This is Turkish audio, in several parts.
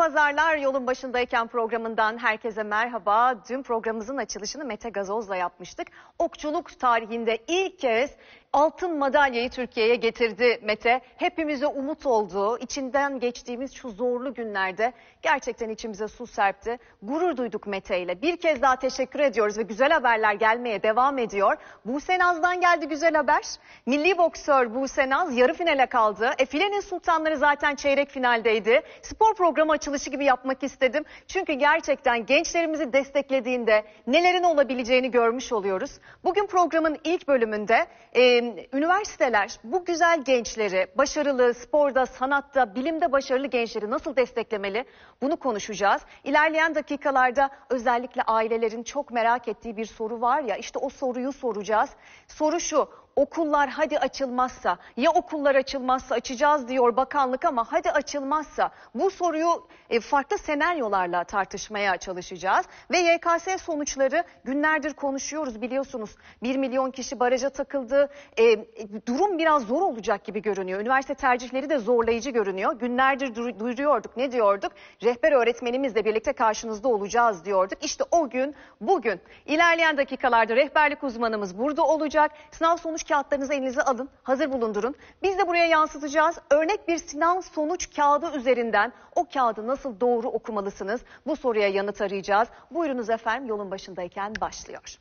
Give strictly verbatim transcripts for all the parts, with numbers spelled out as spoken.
pazarlar, yolun başındayken programından herkese merhaba. Dün programımızın açılışını Mete Gazoz'la yapmıştık. Okçuluk tarihinde ilk kez altın madalyayı Türkiye'ye getirdi Mete. Hepimize umut oldu. İçinden geçtiğimiz şu zorlu günlerde gerçekten içimize su serpti. Gurur duyduk Mete ile. Bir kez daha teşekkür ediyoruz ve güzel haberler gelmeye devam ediyor. Buse Naz'dan geldi güzel haber. Milli boksör Buse Naz yarı finale kaldı. E filenin sultanları zaten çeyrek finaldeydi. Spor programı açılışı gibi yapmak istedim. Çünkü gerçekten gençlerimizi desteklediğinde nelerin olabileceğini görmüş oluyoruz. Bugün programın ilk bölümünde e, üniversiteler bu güzel gençleri, başarılı sporda, sanatta, bilimde başarılı gençleri nasıl desteklemeli? Bunu konuşacağız. İlerleyen dakikalarda özellikle ailelerin çok merak ettiği bir soru var ya, işte o soruyu soracağız. Soru şu: okullar hadi açılmazsa, ya okullar açılmazsa açacağız diyor bakanlık ama hadi açılmazsa, bu soruyu e, farklı senaryolarla tartışmaya çalışacağız. Ve Y K S sonuçları günlerdir konuşuyoruz biliyorsunuz. bir milyon kişi baraja takıldı. E, durum biraz zor olacak gibi görünüyor. Üniversite tercihleri de zorlayıcı görünüyor. Günlerdir du duyuruyorduk. Ne diyorduk? Rehber öğretmenimizle birlikte karşınızda olacağız diyorduk. İşte o gün bugün. İlerleyen dakikalarda rehberlik uzmanımız burada olacak. Sınav sonuç kağıtlarınızı elinize alın, hazır bulundurun. Biz de buraya yansıtacağız. Örnek bir sınav sonuç kağıdı üzerinden o kağıdı nasıl doğru okumalısınız? Bu soruya yanıt arayacağız. Buyurunuz efendim, yolun başındayken başlıyor.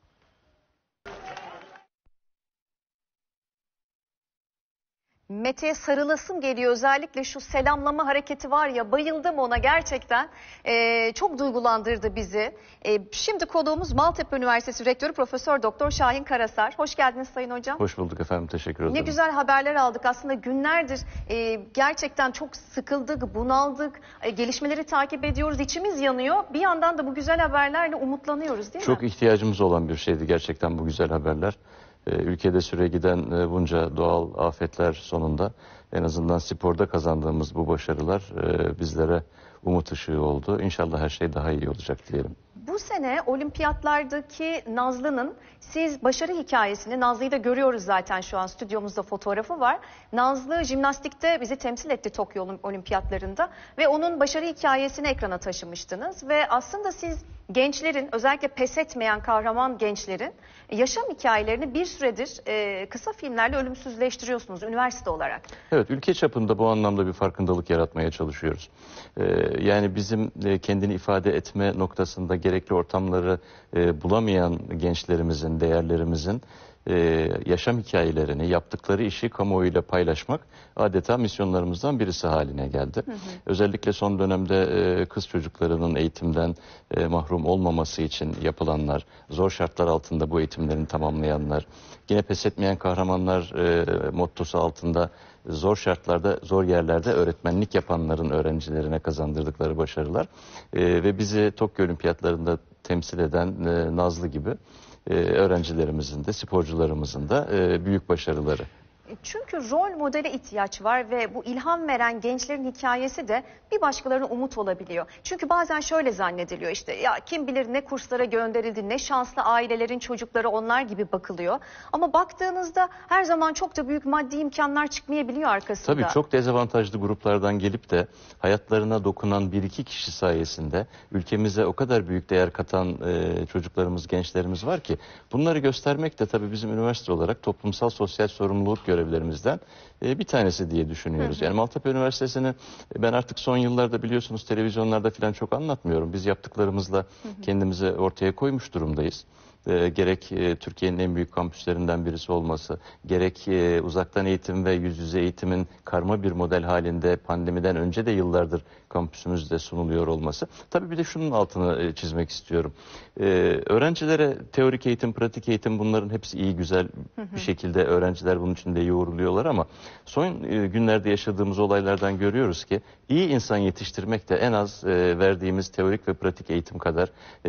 Mete'ye sarılasım geliyor, özellikle şu selamlama hareketi var ya, bayıldım ona gerçekten. Ee, çok duygulandırdı bizi. Ee, şimdi konuğumuz Maltepe Üniversitesi Rektörü Profesör Doktor Şahin Karasar. Hoş geldiniz Sayın Hocam. Hoş bulduk efendim, teşekkür ederim. Ne güzel haberler aldık aslında, günlerdir e, gerçekten çok sıkıldık, bunaldık, e, gelişmeleri takip ediyoruz, içimiz yanıyor. Bir yandan da bu güzel haberlerle umutlanıyoruz değil mi? Çok ihtiyacımız olan bir şeydi gerçekten bu güzel haberler. Ülkede süre giden bunca doğal afetler sonunda en azından sporda kazandığımız bu başarılar bizlere umut ışığı oldu. İnşallah her şey daha iyi olacak diyelim. Bu sene olimpiyatlardaki Nazlı'nın siz başarı hikayesini, Nazlı'yı da görüyoruz zaten, şu an stüdyomuzda fotoğrafı var. Nazlı jimnastikte bizi temsil etti Tokyo olimpiyatlarında ve onun başarı hikayesini ekrana taşımıştınız. Ve aslında siz gençlerin, özellikle pes etmeyen kahraman gençlerin yaşam hikayelerini bir süredir e, kısa filmlerle ölümsüzleştiriyorsunuz üniversite olarak. Evet, ülke çapında bu anlamda bir farkındalık yaratmaya çalışıyoruz. Ee, yani bizim e, kendini ifade etme noktasında gerekli ortamları e, bulamayan gençlerimizin, değerlerimizin e, yaşam hikayelerini, yaptıkları işi kamuoyuyla paylaşmak adeta misyonlarımızdan birisi haline geldi. Hı hı. Özellikle son dönemde e, kız çocuklarının eğitimden e, mahrum olmaması için yapılanlar, zor şartlar altında bu eğitimlerini tamamlayanlar, yine pes etmeyen kahramanlar e, mottosu altında zor şartlarda, zor yerlerde öğretmenlik yapanların öğrencilerine kazandırdıkları başarılar e, ve bizi Tokyo Olimpiyatlarında temsil eden e, Nazlı gibi e, öğrencilerimizin de, sporcularımızın da e, büyük başarıları. Çünkü rol modele ihtiyaç var ve bu ilham veren gençlerin hikayesi de bir başkalarına umut olabiliyor. Çünkü bazen şöyle zannediliyor, işte ya kim bilir ne kurslara gönderildi, ne şanslı ailelerin çocukları onlar gibi bakılıyor. Ama baktığınızda her zaman çok da büyük maddi imkanlar çıkmayabiliyor arkasında. Tabii çok dezavantajlı gruplardan gelip de hayatlarına dokunan bir iki kişi sayesinde ülkemize o kadar büyük değer katan e, çocuklarımız, gençlerimiz var ki bunları göstermek de tabii bizim üniversite olarak toplumsal sosyal sorumluluk görevlerimizden bir tanesi diye düşünüyoruz. Hı hı. Yani Maltepe Üniversitesi'ni ben artık son yıllarda biliyorsunuz televizyonlarda falan çok anlatmıyorum. Biz yaptıklarımızla hı hı. kendimizi ortaya koymuş durumdayız. E, gerek e, Türkiye'nin en büyük kampüslerinden birisi olması, gerek e, uzaktan eğitim ve yüz yüze eğitimin karma bir model halinde pandemiden önce de yıllardır kampüsümüzde sunuluyor olması. Tabii bir de şunun altını e, çizmek istiyorum. E, öğrencilere teorik eğitim, pratik eğitim, bunların hepsi iyi, güzel bir şekilde öğrenciler bunun için de yoğruluyorlar ama son e, günlerde yaşadığımız olaylardan görüyoruz ki iyi insan yetiştirmek de en az e, verdiğimiz teorik ve pratik eğitim kadar,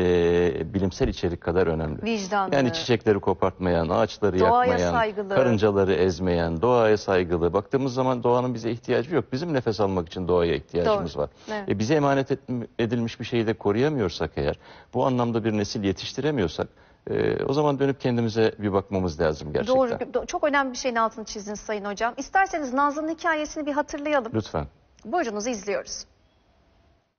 e, bilimsel içerik kadar önemli. Vicdanlı. Yani çiçekleri kopartmayan, ağaçları doğaya yakmayan, saygılı, karıncaları ezmeyen, doğaya saygılı. Baktığımız zaman doğanın bize ihtiyacı yok. Bizim nefes almak için doğaya ihtiyacımız Doğru. var. Evet. E, bize emanet edilmiş bir şeyi de koruyamıyorsak eğer, bu anlamda bir nesil yetiştiremiyorsak, e, o zaman dönüp kendimize bir bakmamız lazım gerçekten. Doğru. Çok önemli bir şeyin altını çizdiniz Sayın Hocam. İsterseniz Nazlı'nın hikayesini bir hatırlayalım. Lütfen. Buyurunuz, izliyoruz.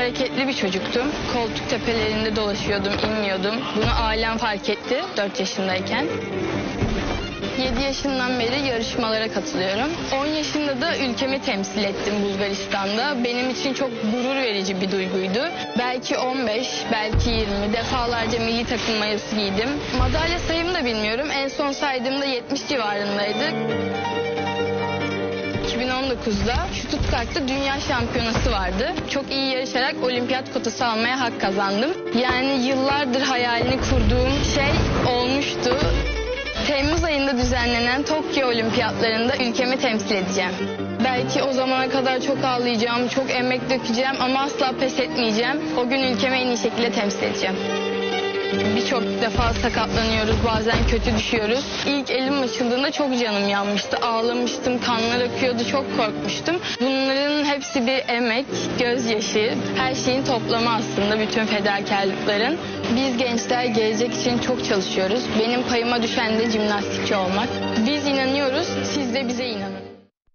hareketli bir çocuktum. Koltuk tepelerinde dolaşıyordum, inmiyordum. Bunu ailem fark etti dört yaşındayken. yedi yaşından beri yarışmalara katılıyorum. on yaşında da ülkemi temsil ettim Bulgaristan'da. Benim için çok gurur verici bir duyguydu. Belki on beş, belki yirmi defalarca milli takım mayosu giydim. Madalya sayımı da bilmiyorum. En son saydığımda yetmiş civarındaydı. iki bin on dokuzda Stuttgart'ta dünya şampiyonası vardı. Çok iyi yarışarak olimpiyat kotası almaya hak kazandım. Yani yıllardır hayalini kurduğum şey olmuştu. Temmuz ayında düzenlenen Tokyo Olimpiyatlarında ülkemi temsil edeceğim. Belki o zamana kadar çok ağlayacağım, çok emek dökeceğim ama asla pes etmeyeceğim. O gün ülkemi en iyi şekilde temsil edeceğim. Birçok defa sakatlanıyoruz, bazen kötü düşüyoruz. İlk elim açıldığında çok canım yanmıştı, ağlamıştım, kanlar akıyordu, çok korkmuştum. Bunların hepsi bir emek, gözyaşı, her şeyin toplamı aslında, bütün fedakarlıkların. Biz gençler gelecek için çok çalışıyoruz. Benim payıma düşen de jimnastikçi olmak. Biz inanıyoruz, siz de bize inanın.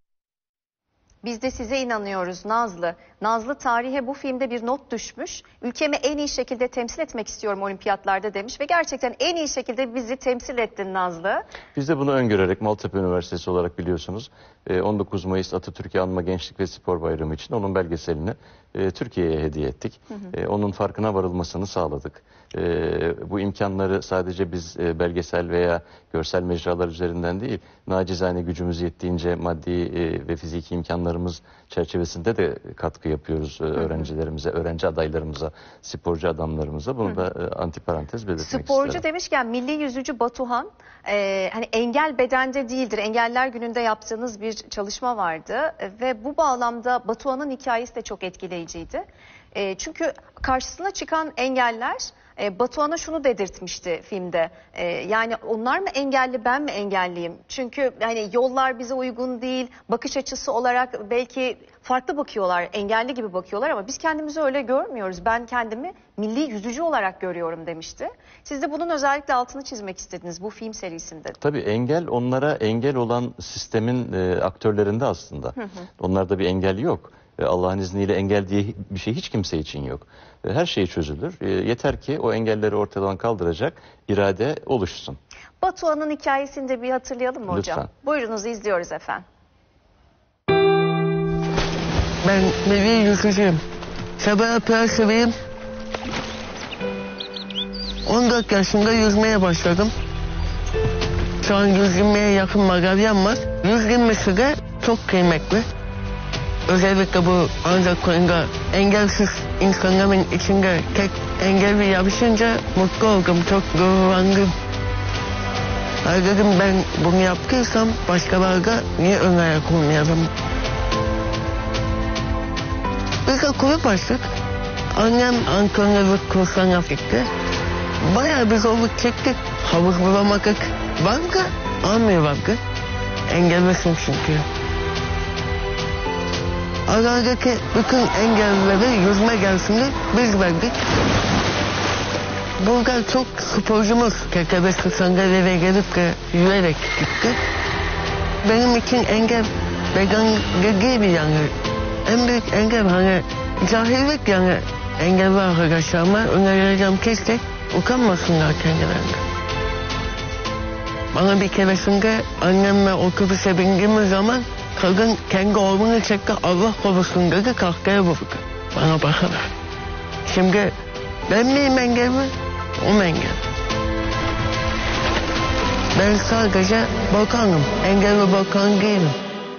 Biz de size inanıyoruz Nazlı. Nazlı tarihe bu filmde bir not düşmüş. Ülkemi en iyi şekilde temsil etmek istiyorum olimpiyatlarda demiş ve gerçekten en iyi şekilde bizi temsil ettin Nazlı. Biz de bunu öngörerek Maltepe Üniversitesi olarak biliyorsunuz on dokuz Mayıs Atatürk'ü Anma Gençlik ve Spor Bayramı için onun belgeselini Türkiye'ye hediye ettik. Hı hı. Onun farkına varılmasını sağladık. Bu imkanları sadece biz belgesel veya görsel mecralar üzerinden değil, nacizane gücümüz yettiğince maddi ve fiziki imkanlarımız çerçevesinde de katkı yapıyoruz öğrencilerimize, öğrenci adaylarımıza, sporcu adamlarımıza. Bunu da antiparantez belirtmek Sporcu isterim. Sporcu demişken milli yüzücü Batuhan, e, hani engel bedende değildir. Engeller gününde yaptığınız bir çalışma vardı e, ve bu bağlamda Batuhan'ın hikayesi de çok etkileyiciydi. E, çünkü karşısına çıkan engeller E, Batuhan'a şunu dedirtmişti filmde. E, yani onlar mı engelli, ben mi engelliyim? Çünkü hani yollar bize uygun değil, bakış açısı olarak belki farklı bakıyorlar, engelli gibi bakıyorlar ama biz kendimizi öyle görmüyoruz. Ben kendimi milli yüzücü olarak görüyorum demişti. Siz de bunun özellikle altını çizmek istediniz bu film serisinde. Tabii engel onlara engel olan sistemin e, aktörlerinde aslında. Hı hı. Onlarda bir engel yok. Allah'ın izniyle engel diye bir şey hiç kimse için yok. Her şey çözülür. Yeter ki o engelleri ortadan kaldıracak irade oluşsun. Batuhan'ın hikayesini de bir hatırlayalım mı hocam? Lütfen. Buyurunuz, izliyoruz efendim. Ben milli yüzücüyüm. Sabah piyasayım. on dört yaşında yüzmeye başladım. Şu an yüz yirmiye yakın madalyam var. yüz yirmi süre çok kıymetli. Özellikle bu ancak konuda engelsiz insanların içinde tek engelli yapışınca mutlu oldum, çok gururlandım. Dedim ben bunu yaptıysam başkalarına niye ön ayak olmayalım? Biz de kulüp açtık. Annem antrenörlük kurslarına gitti. Bayağı bir zorluk çektik. Havuz bulamadık. Banka almıyorlardı. Engellisin çünkü. Aradaki bütün engellilere yüzme gelsin biz verdik. Burada çok sporcumuz K K B sandalyeyle gelip de yürüyerek gitti. Benim için engel vegan değil yani. En büyük engel hani cahillik yani. Engelli arkadaşlarıma önereceğim kesin utanmasınlar kendilerine. Bana bir keresinde annemle otobüse bindiğimiz zaman kadın kendi oğlunu çekti, Allah korusun dedi, kahkaya vurdu. Bana bakarak. Şimdi ben miyim engelli, o mu engelli? Ben sadece bakanım, engelli bakan değilim.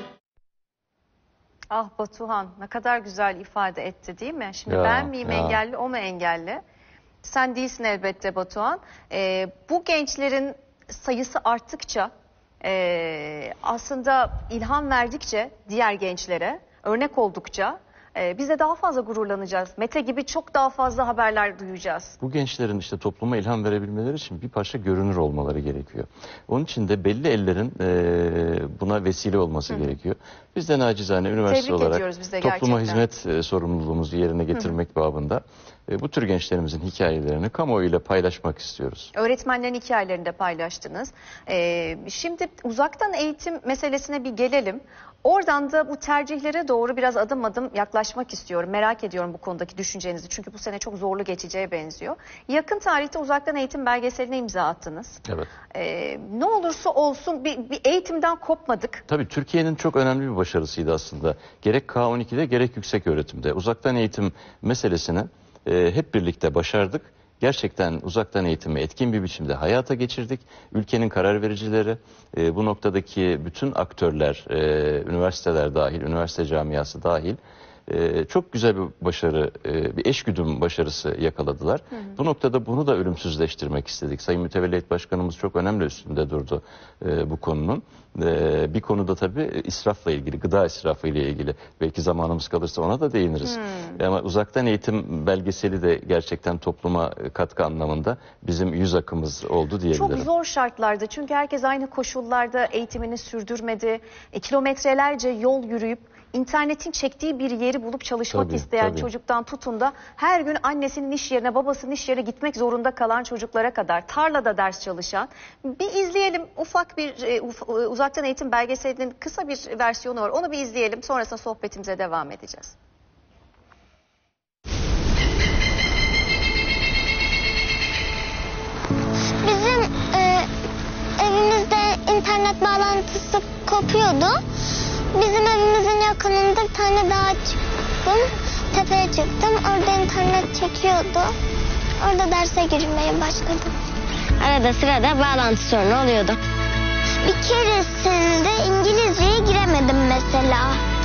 Ah Batuhan, ne kadar güzel ifade etti değil mi? Şimdi ya, ben miyim ya. engelli, o mu engelli? Sen değilsin elbette Batuhan. Ee, bu gençlerin sayısı arttıkça, e, aslında ilham verdikçe diğer gençlere, örnek oldukça e, biz de daha fazla gururlanacağız. Mete gibi çok daha fazla haberler duyacağız. Bu gençlerin işte topluma ilham verebilmeleri için bir parça görünür olmaları gerekiyor. Onun için de belli ellerin e, buna vesile olması Hı. gerekiyor. Biz de nacizane üniversite Tebrik olarak ediyoruz biz de topluma gerçekten. hizmet e, sorumluluğumuzu yerine getirmek Hı. babında E, bu tür gençlerimizin hikayelerini kamuoyuyla paylaşmak istiyoruz. Öğretmenlerin hikayelerini de paylaştınız. Ee, şimdi uzaktan eğitim meselesine bir gelelim. Oradan da bu tercihlere doğru biraz adım adım yaklaşmak istiyorum. Merak ediyorum bu konudaki düşüncenizi. Çünkü bu sene çok zorlu geçeceğe benziyor. Yakın tarihte uzaktan eğitim belgeseline imza attınız. Evet. Ee, ne olursa olsun bir, bir eğitimden kopmadık. Tabii Türkiye'nin çok önemli bir başarısıydı aslında. Gerek K on iki'de gerek yüksek öğretimde. Uzaktan eğitim meselesini e, hep birlikte başardık. Gerçekten uzaktan eğitimi etkin bir biçimde hayata geçirdik. Ülkenin karar vericileri, e, bu noktadaki bütün aktörler, e, üniversiteler dahil, üniversite camiası dahil e, çok güzel bir başarı, e, bir eşgüdüm başarısı yakaladılar. Hı hı. Bu noktada bunu da ölümsüzleştirmek istedik. Sayın Mütevellit Başkanımız çok önemli üstünde durdu e, bu konunun. E, bir konuda tabii israfla ilgili, gıda israfı ile ilgili. Belki zamanımız kalırsa ona da değiniriz. Hmm. Ama uzaktan eğitim belgeseli de gerçekten topluma katkı anlamında bizim yüz akımız oldu diyebilirim. Çok zor şartlarda, çünkü herkes aynı koşullarda eğitimini sürdürmedi. E, kilometrelerce yol yürüyüp İnternetin çektiği bir yeri bulup çalışmak tabii, isteyen tabii. çocuktan tutun da her gün annesinin iş yerine, babasının iş yerine gitmek zorunda kalan çocuklara kadar, tarlada ders çalışan. Bir izleyelim, ufak bir e, uf, uzaktan eğitim belgeselinin kısa bir versiyonu var. Onu bir izleyelim, sonrasında sohbetimize devam edeceğiz. Bizim e, evimizde internet bağlantısı kopuyordu. Bizim evimizin yakınında bir tane dağa çıktım. Tepeye çıktım. Orada internet çekiyordu. Orada derse girmeye başladım. Arada sırada bağlantı sorunu oluyordu. Bir keresinde İngilizceye giremedim mesela.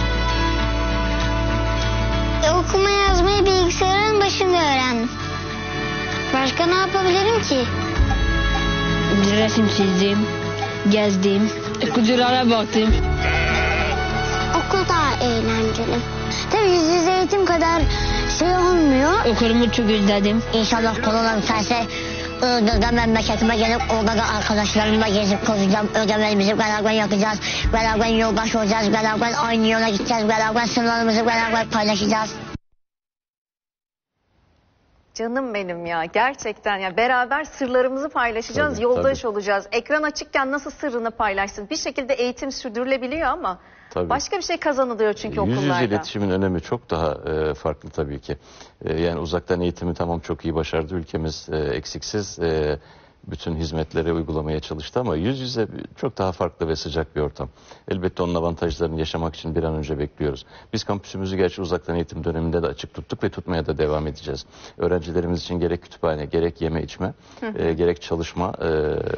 E, okuma yazmayı bilgisayarın başında öğrendim. Başka ne yapabilirim ki? Resim çizdim, gezdim, kuzulara baktım. Okul daha eğlenceli. Tabii yüz yüze eğitim kadar şey olmuyor. Okulumu çok özledim. İnşallah korona biterse Iğdır'da memleketime gelip orada da arkadaşlarımla gezip kozacağım. Ödemelerimizi beraber yapacağız. Beraber yoldaş olacağız. Beraber aynı yola gideceğiz. Beraber sınırlarımızı beraber paylaşacağız. Canım benim ya, gerçekten ya, beraber sırlarımızı paylaşacağız, Tabii, yoldaş tabii. olacağız. Ekran açıkken nasıl sırrını paylaşsın? Bir şekilde eğitim sürdürülebiliyor ama Tabii. başka bir şey kazanılıyor çünkü Yüz okullarda. yüze iletişimin önemi çok daha e, farklı tabii ki. E, yani uzaktan eğitimi tamam çok iyi başardı ülkemiz, e, eksiksiz e, bütün hizmetleri uygulamaya çalıştı ama yüz yüze çok daha farklı ve sıcak bir ortam. Elbette onun avantajlarını yaşamak için bir an önce bekliyoruz. Biz kampüsümüzü gerçi uzaktan eğitim döneminde de açık tuttuk ve tutmaya da devam edeceğiz. Öğrencilerimiz için gerek kütüphane, gerek yeme içme, e, gerek çalışma e,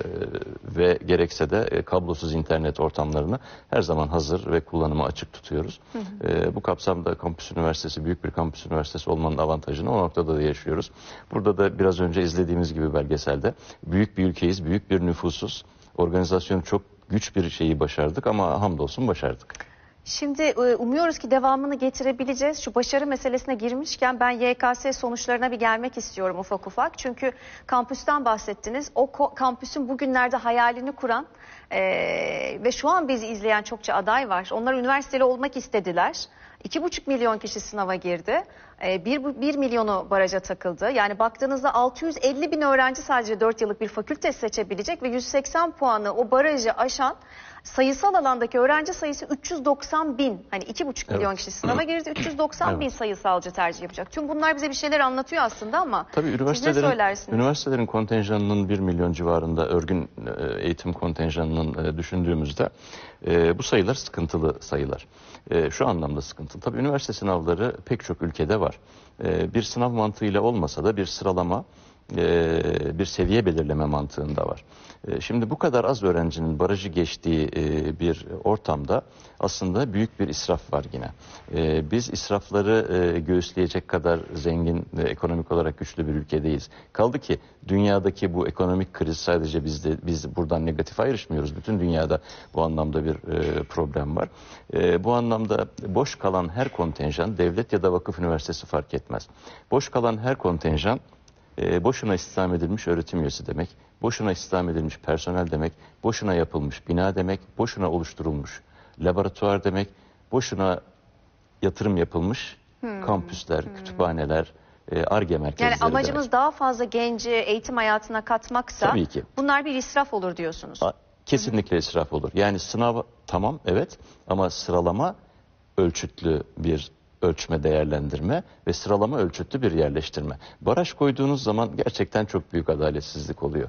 ve gerekse de e, kablosuz internet ortamlarını her zaman hazır ve kullanıma açık tutuyoruz. Hı hı. E, bu kapsamda kampüs üniversitesi, büyük bir kampüs üniversitesi olmanın avantajını o noktada da yaşıyoruz. Burada da biraz önce izlediğimiz gibi belgeselde büyük bir ülkeyiz, büyük bir nüfusuz. Organizasyonu çok güç bir şeyi başardık ama hamdolsun başardık. Şimdi umuyoruz ki devamını getirebileceğiz. Şu başarı meselesine girmişken ben Y K S sonuçlarına bir gelmek istiyorum ufak ufak. Çünkü kampüsten bahsettiniz. O kampüsün bugünlerde hayalini kuran e, ve şu an bizi izleyen çokça aday var. Onlar üniversiteli olmak istediler. iki buçuk milyon kişi sınava girdi. Bir, bir milyonu baraja takıldı. Yani baktığınızda altı yüz elli bin öğrenci sadece dört yıllık bir fakülte seçebilecek ve yüz seksen puanı o barajı aşan sayısal alandaki öğrenci sayısı üç yüz doksan bin. Hani iki buçuk milyon Evet. kişi sınava girdi, üç yüz doksan Evet. bin sayısalcı tercih yapacak. Tüm bunlar bize bir şeyler anlatıyor aslında ama Tabii siz ne üniversitelerin, söylersiniz? üniversitelerin kontenjanının bir milyon civarında örgün e, eğitim kontenjanının e, düşündüğümüzde e, bu sayılar sıkıntılı sayılar. E, şu anlamda sıkıntılı. Tabii üniversite sınavları pek çok ülkede var. E, bir sınav mantığıyla olmasa da bir sıralama, e, bir seviye belirleme mantığında var. E, şimdi bu kadar az öğrencinin barajı geçtiği e, bir ortamda aslında büyük bir israf var yine. E, biz israfları e, göğüsleyecek kadar zengin ve ekonomik olarak güçlü bir ülkedeyiz. Kaldı ki dünyadaki bu ekonomik kriz sadece bizde, biz buradan negatif ayrışmıyoruz. Bütün dünyada bu anlamda bir e, problem var. E, bu anlamda boş kalan her kontenjan, devlet ya da vakıf üniversitesi fark etmez. Boş kalan her kontenjan E, boşuna istihdam edilmiş öğretim üyesi demek, boşuna istihdam edilmiş personel demek, boşuna yapılmış bina demek, boşuna oluşturulmuş laboratuvar demek, boşuna yatırım yapılmış hmm. kampüsler, kütüphaneler, Ar-Ge merkezleri Yani amacımız demek. daha fazla genci eğitim hayatına katmaksa Tabii ki. bunlar bir israf olur diyorsunuz. A- Kesinlikle israf olur. Yani sınav tamam evet ama sıralama ölçütlü bir ölçme, değerlendirme ve sıralama ölçütlü bir yerleştirme. Baraj koyduğunuz zaman gerçekten çok büyük adaletsizlik oluyor.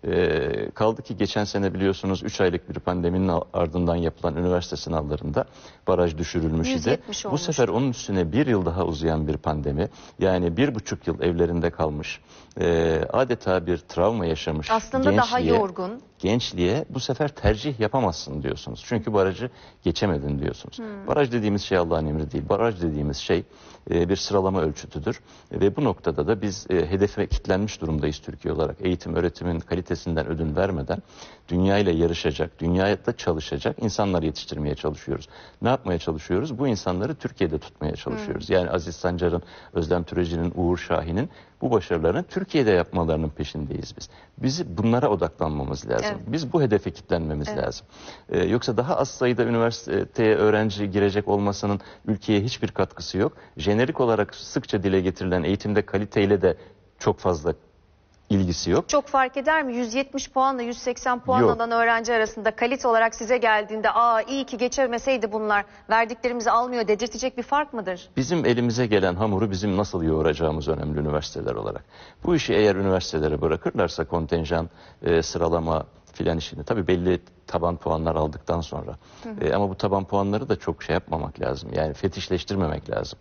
Ee, kaldı ki geçen sene biliyorsunuz üç aylık bir pandeminin ardından yapılan üniversite sınavlarında baraj düşürülmüş yüz idi. yetmiş Bu olmuştu. sefer onun üstüne bir yıl daha uzayan bir pandemi, yani bir buçuk yıl evlerinde kalmış, e, adeta bir travma yaşamış Aslında daha gençliğe- yorgun. gençliğe bu sefer tercih yapamazsın diyorsunuz. Çünkü barajı geçemedin diyorsunuz. Hmm. Baraj dediğimiz şey Allah'ın emri değil. Baraj dediğimiz şey e, bir sıralama ölçütüdür. Ve bu noktada da biz e, hedefe kilitlenmiş durumdayız Türkiye olarak. Eğitim, öğretimin kalitesinden ödün vermeden dünya ile yarışacak, dünyada çalışacak insanlar yetiştirmeye çalışıyoruz. Ne yapmaya çalışıyoruz? Bu insanları Türkiye'de tutmaya çalışıyoruz. Yani Aziz Sancar'ın, Özlem Türeci'nin, Uğur Şahin'in bu başarılarını Türkiye'de yapmalarının peşindeyiz biz. Bizi bunlara odaklanmamız lazım. Evet. Biz bu hedefe kilitlenmemiz Evet. lazım. Ee, yoksa daha az sayıda üniversiteye öğrenci girecek olmasının ülkeye hiçbir katkısı yok. Jenerik olarak sıkça dile getirilen eğitimde kaliteyle de çok fazla ilgisi yok. Çok fark eder mi? yüz yetmiş puanla yüz seksen puan Yok. alan öğrenci arasında kalite olarak size geldiğinde aa iyi ki geçemeseydi bunlar verdiklerimizi almıyor dedirtecek bir fark mıdır? Bizim elimize gelen hamuru bizim nasıl yoğuracağımız önemli üniversiteler olarak. Bu işi eğer üniversitelere bırakırlarsa kontenjan, e, sıralama filan işini tabii belli taban puanlar aldıktan sonra. E, ama bu taban puanları da çok şey yapmamak lazım. Yani fetişleştirmemek lazım.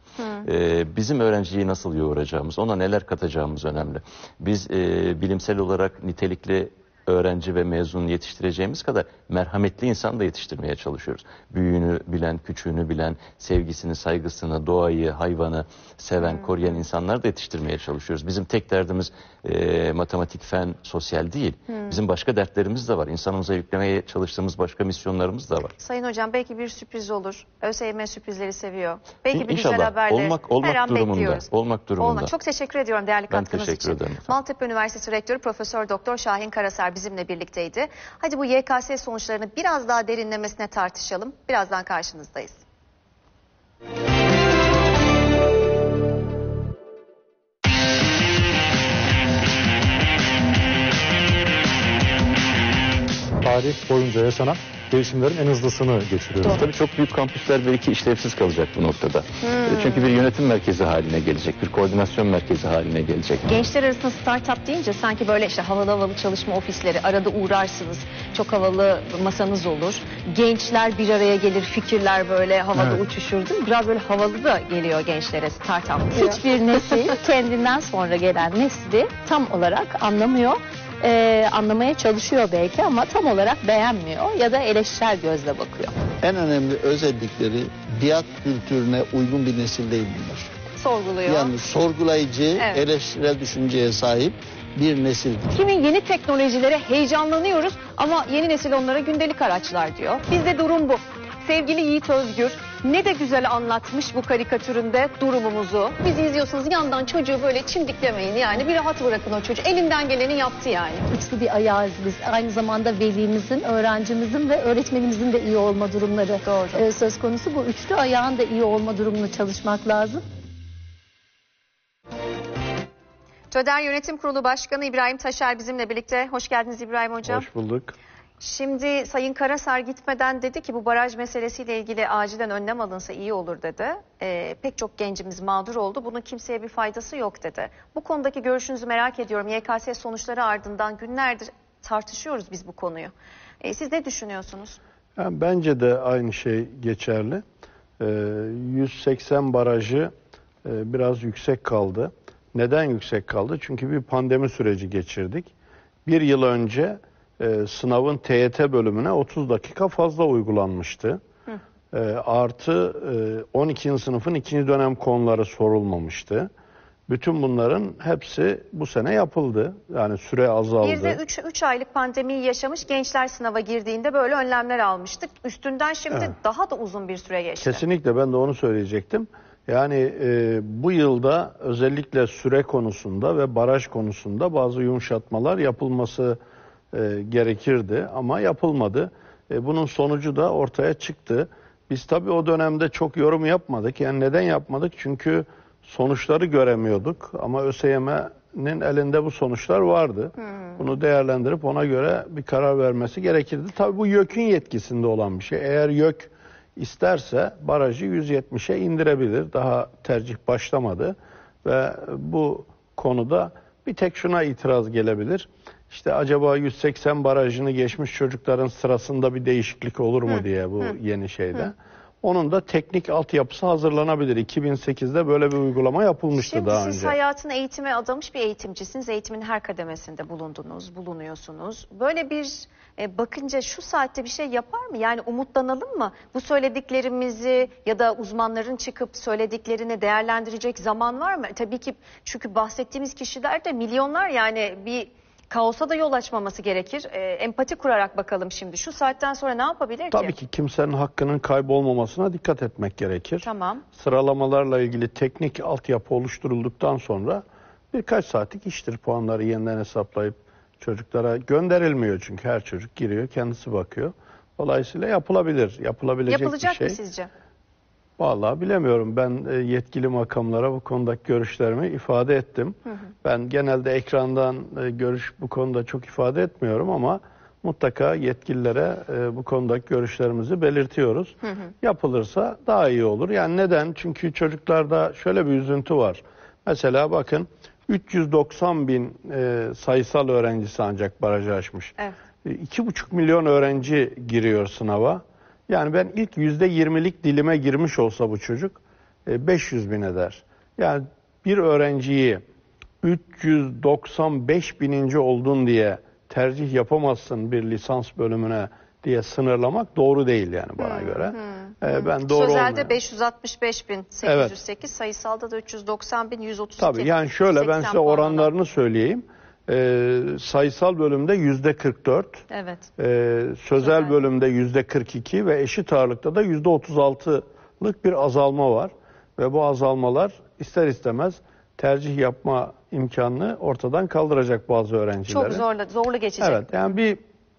E, bizim öğrenciyi nasıl yoğuracağımız, ona neler katacağımız önemli. Biz e, bilimsel olarak nitelikli öğrenci ve mezun yetiştireceğimiz kadar merhametli insan da yetiştirmeye çalışıyoruz. Büyüğünü bilen, küçüğünü bilen, sevgisini, saygısını, doğayı, hayvanı seven, Hmm. koruyan insanlar da yetiştirmeye çalışıyoruz. Bizim tek derdimiz e, matematik, fen, sosyal değil. Hmm. Bizim başka dertlerimiz de var. İnsanımıza yüklemeye çalıştığımız başka misyonlarımız da var. Sayın hocam belki bir sürpriz olur. ÖSYM sürprizleri seviyor. Belki bir İnşallah. güzel haberle Olmak- olmak her an durumunda. bekliyoruz. Olmak durumunda. Çok teşekkür ediyorum değerli Ben katkınız teşekkür için. ederim efendim. Maltepe Üniversitesi Rektörü Profesör Doktor Şahin Karaser bizimle birlikteydi. Hadi bu Y K S sonuçlarını biraz daha derinlemesine tartışalım. Birazdan karşınızdayız. Tarih boyunca yaşanan değişimlerin en hızlısını geçiriyoruz. Tabii çok büyük kampüsler belki işlevsiz kalacak bu noktada. Çünkü bir yönetim merkezi haline gelecek, bir koordinasyon merkezi haline gelecek. Gençler arasında startup deyince sanki böyle işte havalı havalı çalışma ofisleri, arada uğrarsınız, çok havalı masanız olur. Gençler bir araya gelir, fikirler böyle havada Evet. uçuşur değil mi? Biraz böyle havalı da geliyor gençlere startup. Hiçbir nesil kendinden sonra gelen nesli tam olarak anlamıyor. Ee, anlamaya çalışıyor belki ama tam olarak beğenmiyor ya da eleştirel gözle bakıyor. En önemli özellikleri biat kültürüne uygun bir nesil değil bunlar. Sorguluyor. Yani sorgulayıcı, Evet. eleştirel düşünceye sahip bir nesil. Kimin yeni teknolojilere heyecanlanıyoruz ama yeni nesil onlara gündelik araçlar diyor. Bizde durum bu. Sevgili Yiğit Özgür ne de güzel anlatmış bu karikatüründe durumumuzu. Bizi izliyorsanız yandan çocuğu böyle çimdiklemeyin yani bir rahat bırakın o çocuğu. Elinden geleni yaptı yani. Üçlü bir ayağız biz. Aynı zamanda velimizin, öğrencimizin ve öğretmenimizin de iyi olma durumları Doğru. e, söz konusu. Bu üçlü ayağın da iyi olma durumunu çalışmak lazım. TÖDER Yönetim Kurulu Başkanı İbrahim Taşer bizimle birlikte. Hoş geldiniz İbrahim Hocam. Hoş bulduk. Şimdi Sayın Karaser gitmeden dedi ki bu baraj meselesiyle ilgili acilen önlem alınsa iyi olur dedi. Ee, pek çok gencimiz mağdur oldu. Bunun kimseye bir faydası yok dedi. Bu konudaki görüşünüzü merak ediyorum. Y K S sonuçları ardından günlerdir tartışıyoruz biz bu konuyu. Ee, siz ne düşünüyorsunuz? Yani bence de aynı şey geçerli. Ee, yüz seksen barajı e, biraz yüksek kaldı. Neden yüksek kaldı? Çünkü bir pandemi süreci geçirdik. Bir yıl önce e, sınavın T Y T bölümüne otuz dakika fazla uygulanmıştı. E, artı e, on ikinci sınıfın ikinci dönem konuları sorulmamıştı. Bütün bunların hepsi bu sene yapıldı. Yani süre azaldı. Bir de üç aylık pandemiyi yaşamış gençler sınava girdiğinde böyle önlemler almıştık. Üstünden şimdi Evet. daha da uzun bir süre geçti. Kesinlikle ben de onu söyleyecektim. Yani e, bu yılda özellikle süre konusunda ve baraj konusunda bazı yumuşatmalar yapılması e, gerekirdi ama yapılmadı. E, bunun sonucu da ortaya çıktı. Biz tabii o dönemde çok yorum yapmadık. Yani neden yapmadık? Çünkü sonuçları göremiyorduk ama ÖSYM'nin elinde bu sonuçlar vardı. Hmm. Bunu değerlendirip ona göre bir karar vermesi gerekirdi. Tabii bu YÖK'ün yetkisinde olan bir şey. Eğer YÖK isterse barajı yüz yetmişe indirebilir. Daha tercih başlamadı ve bu konuda bir tek şuna itiraz gelebilir. İşte acaba yüz seksen barajını geçmiş çocukların sırasında bir değişiklik olur mu Hı. diye bu Hı. yeni şeyde. Hı. Onun da teknik altyapısı hazırlanabilir. iki bin sekizde böyle bir uygulama yapılmıştı Şimdi daha önce. Şimdi siz hayatını eğitime adamış bir eğitimcisiniz. Eğitimin her kademesinde bulundunuz, bulunuyorsunuz. Böyle bir e, bakınca şu saatte bir şey yapar mı? Yani umutlanalım mı? Bu söylediklerimizi ya da uzmanların çıkıp söylediklerini değerlendirecek zaman var mı? Tabii ki, çünkü bahsettiğimiz kişiler de milyonlar, yani bir kaosa da yol açmaması gerekir. E, empati kurarak bakalım şimdi. Şu saatten sonra ne yapabilir ki? Tabii ki kimsenin hakkının kaybolmamasına dikkat etmek gerekir. Tamam. Sıralamalarla ilgili teknik altyapı oluşturulduktan sonra birkaç saatlik iştir puanları yeniden hesaplayıp çocuklara gönderilmiyor. Çünkü her çocuk giriyor, kendisi bakıyor. Dolayısıyla yapılabilir. Yapılabilecek Yapılacak bir şey. mı sizce? Vallahi bilemiyorum. Ben yetkili makamlara bu konudaki görüşlerimi ifade ettim. Hı hı. Ben genelde ekrandan görüş bu konuda çok ifade etmiyorum ama mutlaka yetkililere bu konudaki görüşlerimizi belirtiyoruz. Hı hı. Yapılırsa daha iyi olur. Yani neden? Çünkü çocuklarda şöyle bir üzüntü var. Mesela bakın, üç yüz doksan bin sayısal öğrencisi ancak barajı aşmış. Evet. iki buçuk milyon öğrenci giriyor sınava. Yani ben ilk yüzde yirmilik dilime girmiş olsa bu çocuk beş yüz bin eder. Yani bir öğrenciyi üç yüz doksan beş bininci oldun diye tercih yapamazsın bir lisans bölümüne diye sınırlamak doğru değil yani bana hmm, göre. Hmm, ee, ben doğru Sözelde olmayan. beş yüz altmış beş bin sekiz yüz sekiz, evet. Sayısalda da üç yüz doksan bin yüz otuz iki. Tabii yani şöyle ben size oranlarını puanına söyleyeyim. Ee, sayısal bölümde yüzde kırk dört, evet. e, sözel, sözel bölümde yüzde kırk iki ve eşit ağırlıkta da yüzde otuz altılık bir azalma var. Ve bu azalmalar ister istemez tercih yapma imkanını ortadan kaldıracak bazı öğrencileri. Çok zorla, zorlu geçecek. Evet, yani bir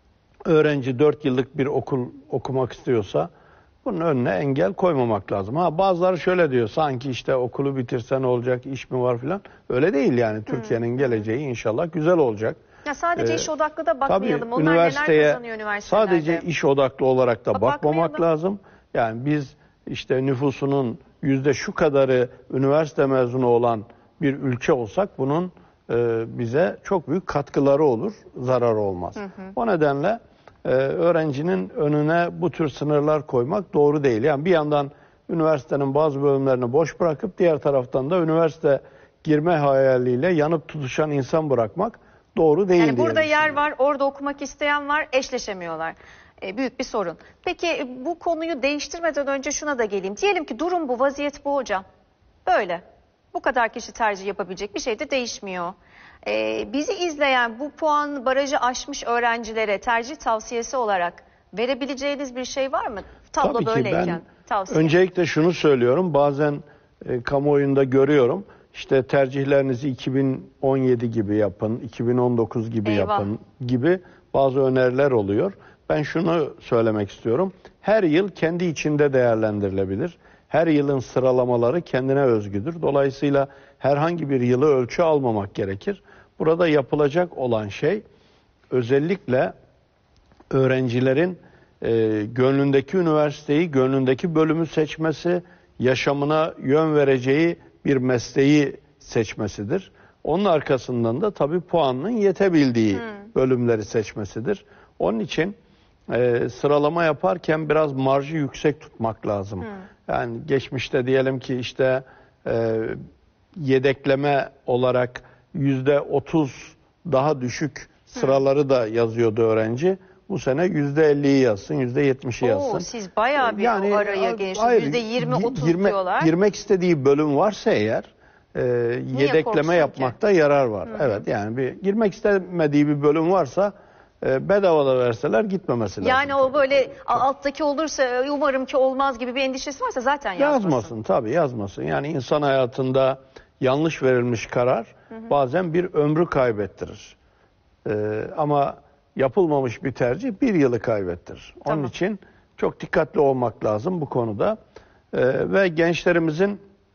öğrenci dört yıllık bir okul okumak istiyorsa bunun önüne engel koymamak lazım. Ha, bazıları şöyle diyor, sanki işte okulu bitirsen olacak, iş mi var filan. Öyle değil yani. Türkiye'nin hmm. geleceği inşallah güzel olacak. Ya sadece ee, iş odaklı da bakmayalım. Tabii, onlar neler kazanıyor üniversitelerde. Sadece iş odaklı olarak da bakmamak lazım. Yani biz işte nüfusunun yüzde şu kadarı üniversite mezunu olan bir ülke olsak bunun e, bize çok büyük katkıları olur, zararı olmaz. Hı hı. O nedenle Ee, öğrencinin önüne bu tür sınırlar koymak doğru değil. Yani bir yandan üniversitenin bazı bölümlerini boş bırakıp diğer taraftan da üniversite girme hayaliyle yanıp tutuşan insan bırakmak doğru değil. Yani burada yer var, orada okumak isteyen var, eşleşemiyorlar. Ee, büyük bir sorun. Peki bu konuyu değiştirmeden önce şuna da geleyim. Diyelim ki durum bu, vaziyet bu hocam. Böyle. Bu kadar kişi tercih yapabilecek bir şey de değişmiyor. Ee, bizi izleyen bu puan barajı aşmış öğrencilere tercih tavsiyesi olarak verebileceğiniz bir şey var mı? Tablo Tabii ki böyleyken. ben tavsiye. Öncelikle şunu söylüyorum. Bazen e, kamuoyunda görüyorum. İşte tercihlerinizi iki bin on yedi gibi yapın, iki bin on dokuz gibi Eyvah. yapın gibi bazı öneriler oluyor. Ben şunu söylemek istiyorum. Her yıl kendi içinde değerlendirilebilir. Her yılın sıralamaları kendine özgüdür. Dolayısıyla herhangi bir yılı ölçü almamak gerekir. Burada yapılacak olan şey özellikle öğrencilerin e, gönlündeki üniversiteyi, gönlündeki bölümü seçmesi, yaşamına yön vereceği bir mesleği seçmesidir. Onun arkasından da tabii puanının yetebildiği hmm. bölümleri seçmesidir. Onun için e, sıralama yaparken biraz marjı yüksek tutmak lazım. Hmm. Yani geçmişte diyelim ki işte e, yedekleme olarak yüzde otuz daha düşük sıraları da yazıyordu öğrenci. Bu sene yüzde elliyi yazsın, yüzde yetmişi yazsın. Oo, siz bayağı bir yani, araya genirsiniz. yüzde yirmi otuz girme, diyorlar. Girmek istediği bölüm varsa eğer e, yedekleme yapmakta ki? yarar var. Hı-hı. Evet, yani bir girmek istemediği bir bölüm varsa e, bedava da verseler gitmemesi lazım. Yani o böyle çok. alttaki olursa umarım ki olmaz gibi bir endişesi varsa zaten yazmasın. Yazmasın tabii, yazmasın. Yani insan hayatında yanlış verilmiş karar Hı-hı. bazen bir ömrü kaybettirir. E, ama yapılmamış bir tercih bir yılı kaybettirir. Tamam. Onun için çok dikkatli olmak lazım bu konuda. Ee, ve gençlerimizin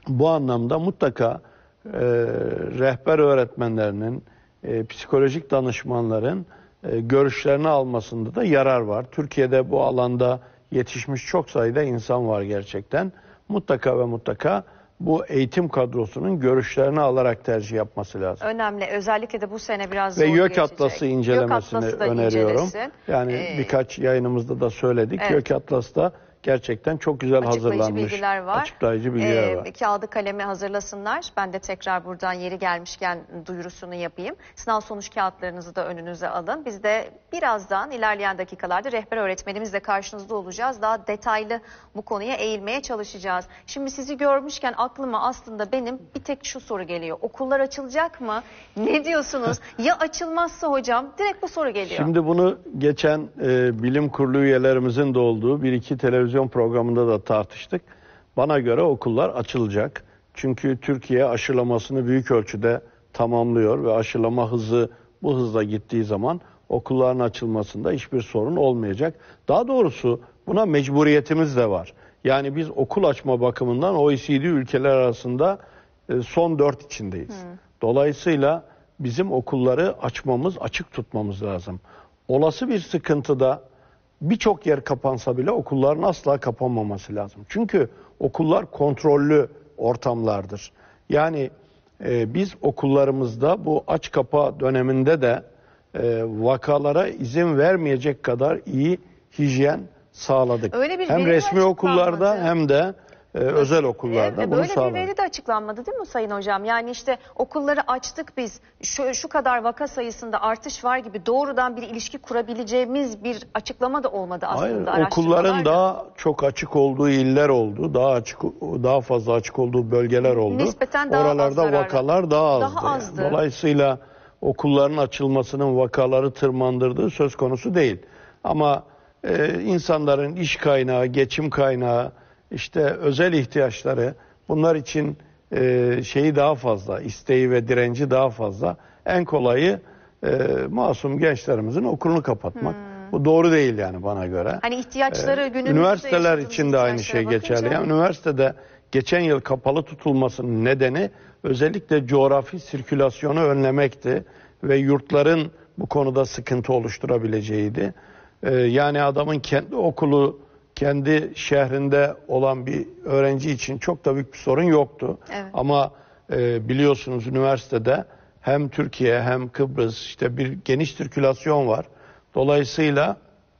bu anlamda mutlaka e, rehber öğretmenlerinin, e, psikolojik danışmanların e, görüşlerini almasında da yarar var. Türkiye'de bu alanda yetişmiş çok sayıda insan var gerçekten. Mutlaka ve mutlaka bu eğitim kadrosunun görüşlerini alarak tercih yapması lazım. Önemli. Özellikle de bu sene biraz Ve zor YÖK geçecek. Atlası incelemesini YÖK Atlası da öneriyorum. incelesin. Yani Ee, birkaç yayınımızda da söyledik. Evet. YÖK Atlas'ta gerçekten çok güzel Açıklayıcı hazırlanmış. bilgiler var. Açıklayıcı bilgiler Ee, var. Kağıdı kalemi hazırlasınlar. Ben de tekrar buradan yeri gelmişken duyurusunu yapayım. Sınav sonuç kağıtlarınızı da önünüze alın. Biz de birazdan ilerleyen dakikalarda rehber öğretmenimizle karşınızda olacağız. Daha detaylı bu konuya eğilmeye çalışacağız. Şimdi sizi görmüşken aklıma aslında benim bir tek şu soru geliyor. Okullar açılacak mı? Ne diyorsunuz? Ya açılmazsa hocam? Direkt bu soru geliyor. Şimdi bunu geçen e, bilim kurulu üyelerimizin de olduğu bir iki televizyon programında da tartıştık. Bana göre okullar açılacak. Çünkü Türkiye aşılamasını büyük ölçüde tamamlıyor ve aşılama hızı bu hızla gittiği zaman okulların açılmasında hiçbir sorun olmayacak. Daha doğrusu buna mecburiyetimiz de var. Yani biz okul açma bakımından O E C D ülkeler arasında e, son dört içindeyiz. Hmm. Dolayısıyla bizim okulları açmamız, açık tutmamız lazım. Olası bir sıkıntıda birçok yer kapansa bile okulların asla kapanmaması lazım. Çünkü okullar kontrollü ortamlardır. Yani e, biz okullarımızda bu aç kapa döneminde de e, vakalara izin vermeyecek kadar iyi hijyen sağladık. Öyle bir hem resmi okullarda hem de e, özel okullarda evet, bunu böyle sağladık. bir veri de açıklanmadı değil mi Sayın Hocam? Yani işte okulları açtık biz, şu, şu kadar vaka sayısında artış var gibi doğrudan bir ilişki kurabileceğimiz bir açıklama da olmadı aslında. Hayır, okulların da. daha çok açık olduğu iller oldu, daha açık, daha fazla açık olduğu bölgeler oldu. Nispeten daha Oralarda az vakalar daha azdı. Daha azdı. Yani. Dolayısıyla okulların açılmasının vakaları tırmandırdığı söz konusu değil. Ama e, insanların iş kaynağı, geçim kaynağı, İşte özel ihtiyaçları, bunlar için e, şeyi daha fazla, isteği ve direnci daha fazla. En kolayı e, masum gençlerimizin okulunu kapatmak. Hmm. Bu doğru değil yani bana göre. Hani ihtiyaçları e, günümüzde üniversiteler için de aynı şey bakınca... geçerli. Yani üniversitede geçen yıl kapalı tutulmasının nedeni özellikle coğrafi sirkülasyonu önlemekti ve yurtların bu konuda sıkıntı oluşturabileceğiydi. E, yani adamın kendi okulu kendi şehrinde olan bir öğrenci için çok da büyük bir sorun yoktu. Evet. Ama e, biliyorsunuz üniversitede hem Türkiye hem Kıbrıs işte bir geniş sirkülasyon var. Dolayısıyla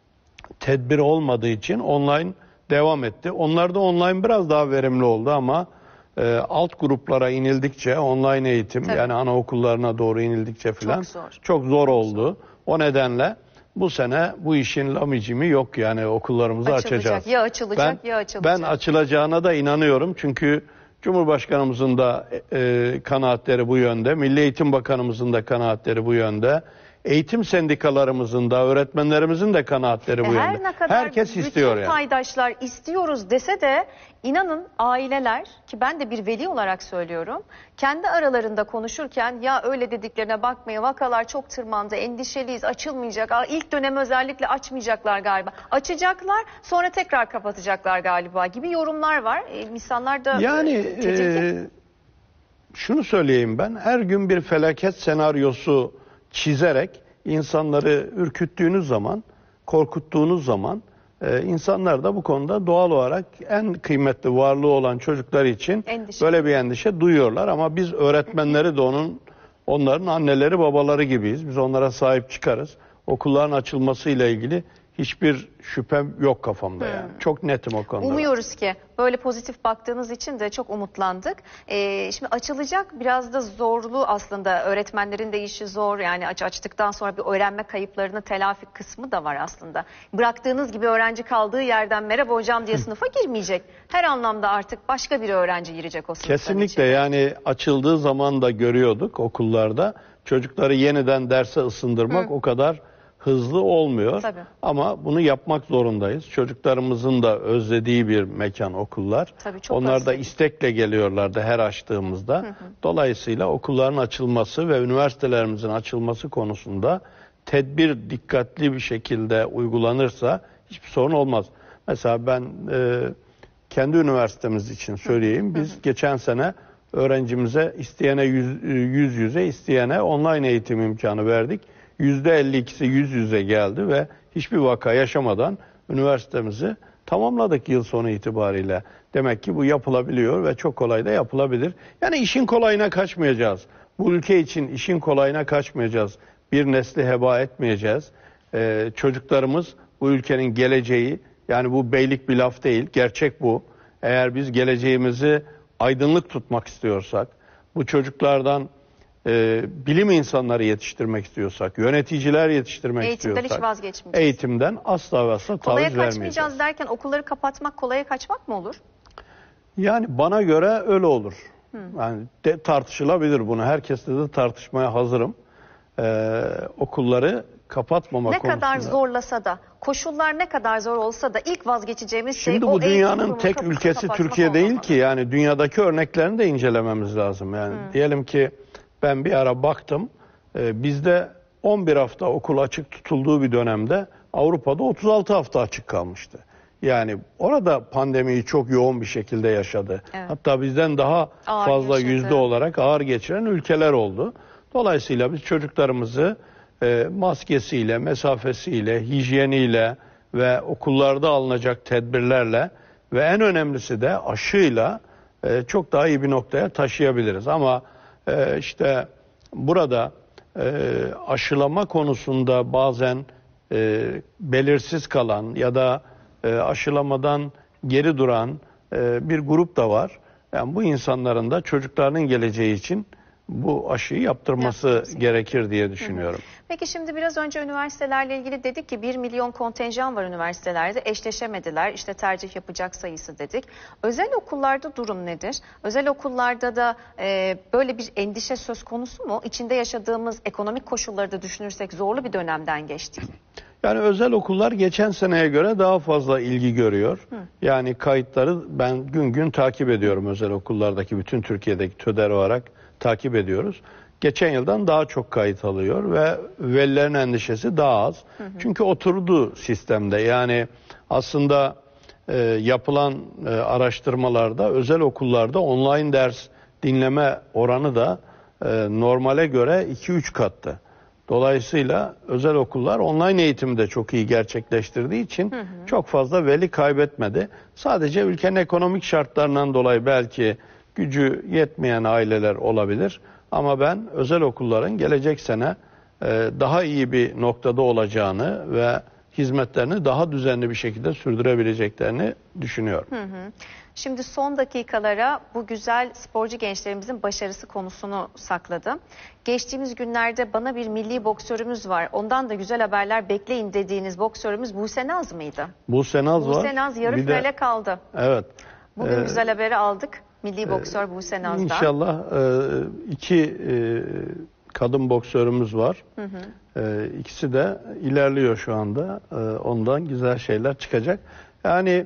tedbir olmadığı için online devam etti. Onlar da online biraz daha verimli oldu ama e, alt gruplara inildikçe online eğitim Tabii. yani anaokullarına doğru inildikçe falan çok zor, çok zor oldu. O nedenle bu sene bu işin lamicimi yok yani okullarımızı açılacak, açacağız. Ya açılacak ben, ya açılacak. Ben açılacağına da inanıyorum çünkü Cumhurbaşkanımızın da e, kanaatleri bu yönde, Milli Eğitim Bakanımızın da kanaatleri bu yönde, eğitim sendikalarımızın da, öğretmenlerimizin de kanaatleri bu Her yönde. ne kadar Herkes istiyor yani. Bütün paydaşlar istiyoruz dese de inanın aileler, ki ben de bir veli olarak söylüyorum, kendi aralarında konuşurken ya öyle dediklerine bakmayın, vakalar çok tırmandı, endişeliyiz, açılmayacak, Aa, ilk dönem özellikle açmayacaklar galiba, açacaklar sonra tekrar kapatacaklar galiba gibi yorumlar var. E, insanlar da yani e, şunu söyleyeyim ben, her gün bir felaket senaryosu çizerek insanları ürküttüğünüz zaman, korkuttuğunuz zaman e, insanlar da bu konuda doğal olarak en kıymetli varlığı olan çocuklar için endişe. Böyle bir endişe duyuyorlar. Ama biz öğretmenleri de onun, onların anneleri babaları gibiyiz. Biz onlara sahip çıkarız. Okulların açılmasıyla ilgili hiçbir şüphem yok kafamda yani. Hmm. Çok netim o konuda. Umuyoruz ki böyle pozitif baktığınız için de çok umutlandık. Ee, şimdi açılacak, biraz da zorlu aslında, öğretmenlerin de işi zor yani aç açtıktan sonra bir öğrenme kayıplarını telafi kısmı da var aslında. Bıraktığınız gibi öğrenci kaldığı yerden merhaba hocam diye sınıfa girmeyecek. Her anlamda artık başka bir öğrenci girecek o sınıfın Kesinlikle içine. Yani açıldığı zaman da görüyorduk okullarda çocukları yeniden derse ısındırmak Hı. o kadar hızlı olmuyor. Tabii. Ama bunu yapmak zorundayız. Çocuklarımızın da özlediği bir mekan okullar. Tabii, çok Onlar özledim. da istekle geliyorlardı her açtığımızda. Hı hı. Dolayısıyla okulların açılması ve üniversitelerimizin açılması konusunda tedbir dikkatli bir şekilde uygulanırsa hiçbir sorun olmaz. Mesela ben e, kendi üniversitemiz için söyleyeyim. Biz geçen sene öğrencimize isteyene yüz, yüz yüze, isteyene online eğitim imkanı verdik. yüzde elli ikisi yüz yüze geldi ve hiçbir vaka yaşamadan üniversitemizi tamamladık yıl sonu itibariyle. Demek ki bu yapılabiliyor ve çok kolay da yapılabilir. Yani işin kolayına kaçmayacağız. Bu ülke için işin kolayına kaçmayacağız. Bir nesli heba etmeyeceğiz. Ee, çocuklarımız bu ülkenin geleceği, yani bu beylik bir laf değil, gerçek bu. Eğer biz geleceğimizi aydınlık tutmak istiyorsak, bu çocuklardan e, bilim insanları yetiştirmek istiyorsak, yöneticiler yetiştirmek Eğitimden istiyorsak, hiç vazgeçmeyeceğiz. eğitimden asla ve asla taviz Kolaya vermeyeceğiz. kaçmayacağız derken okulları kapatmak, kolaya kaçmak mı olur? Yani bana göre öyle olur. Yani de, tartışılabilir bunu. Herkesle de tartışmaya hazırım. Ee, okulları kapatmama Ne konusunda. kadar zorlasa da, koşullar ne kadar zor olsa da ilk vazgeçeceğimiz şey Şimdi o bu eğitim dünyanın kurumunu tek kapı- ülkesi kapatmak Türkiye değil olmamalı. ki. Yani dünyadaki örneklerini de incelememiz lazım. Yani diyelim ki ben bir ara baktım. E, bizde on bir hafta okul açık tutulduğu bir dönemde Avrupa'da otuz altı hafta açık kalmıştı. Yani orada pandemiyi çok yoğun bir şekilde yaşadı. Evet. Hatta bizden daha Ağır fazla yaşadı. yüzde olarak ağır geçiren ülkeler oldu. Dolayısıyla biz çocuklarımızı e, maskesiyle, mesafesiyle, hijyeniyle ve okullarda alınacak tedbirlerle ve en önemlisi de aşıyla e, çok daha iyi bir noktaya taşıyabiliriz. Ama e, işte burada e, aşılama konusunda bazen e, belirsiz kalan ya da e, aşılamadan geri duran e, bir grup da var. Yani bu insanların da çocuklarının geleceği için bu aşıyı yaptırması Yaptırması gerekir diye düşünüyorum. Peki şimdi biraz önce üniversitelerle ilgili dedik ki bir milyon kontenjan var üniversitelerde, eşleşemediler. İşte tercih yapacak sayısı dedik. Özel okullarda durum nedir? Özel okullarda da e, böyle bir endişe söz konusu mu? İçinde yaşadığımız ekonomik koşulları da düşünürsek zorlu bir dönemden geçtik. Yani özel okullar geçen seneye göre daha fazla ilgi görüyor. Hı. Yani kayıtları ben gün gün takip ediyorum, özel okullardaki bütün Türkiye'deki TÖDER olarak takip ediyoruz. Geçen yıldan daha çok kayıt alıyor ve velilerin endişesi daha az. Hı hı. Çünkü oturdu sistemde. Yani aslında e, yapılan e, araştırmalarda özel okullarda online ders dinleme oranı da e, normale göre iki üç kattı. Dolayısıyla özel okullar online eğitimi de çok iyi gerçekleştirdiği için hı hı. çok fazla veli kaybetmedi. Sadece ülkenin ekonomik şartlarından dolayı belki gücü yetmeyen aileler olabilir. Ama ben özel okulların gelecek sene e, daha iyi bir noktada olacağını ve hizmetlerini daha düzenli bir şekilde sürdürebileceklerini düşünüyorum. Hı hı. Şimdi son dakikalara bu güzel sporcu gençlerimizin başarısı konusunu sakladım. Geçtiğimiz günlerde bana bir milli boksörümüz var. Ondan da güzel haberler bekleyin dediğiniz boksörümüz Buse Naz mıydı? Buse Naz var. Buse Naz yarı Bir de- finale kaldı. Evet. Bugün Ee, güzel haberi aldık. Milli boksör Buse Naz'dan. İnşallah e, iki e, kadın boksörümüz var. Hı hı. E, ikisi de ilerliyor şu anda. E, ondan güzel şeyler çıkacak. Yani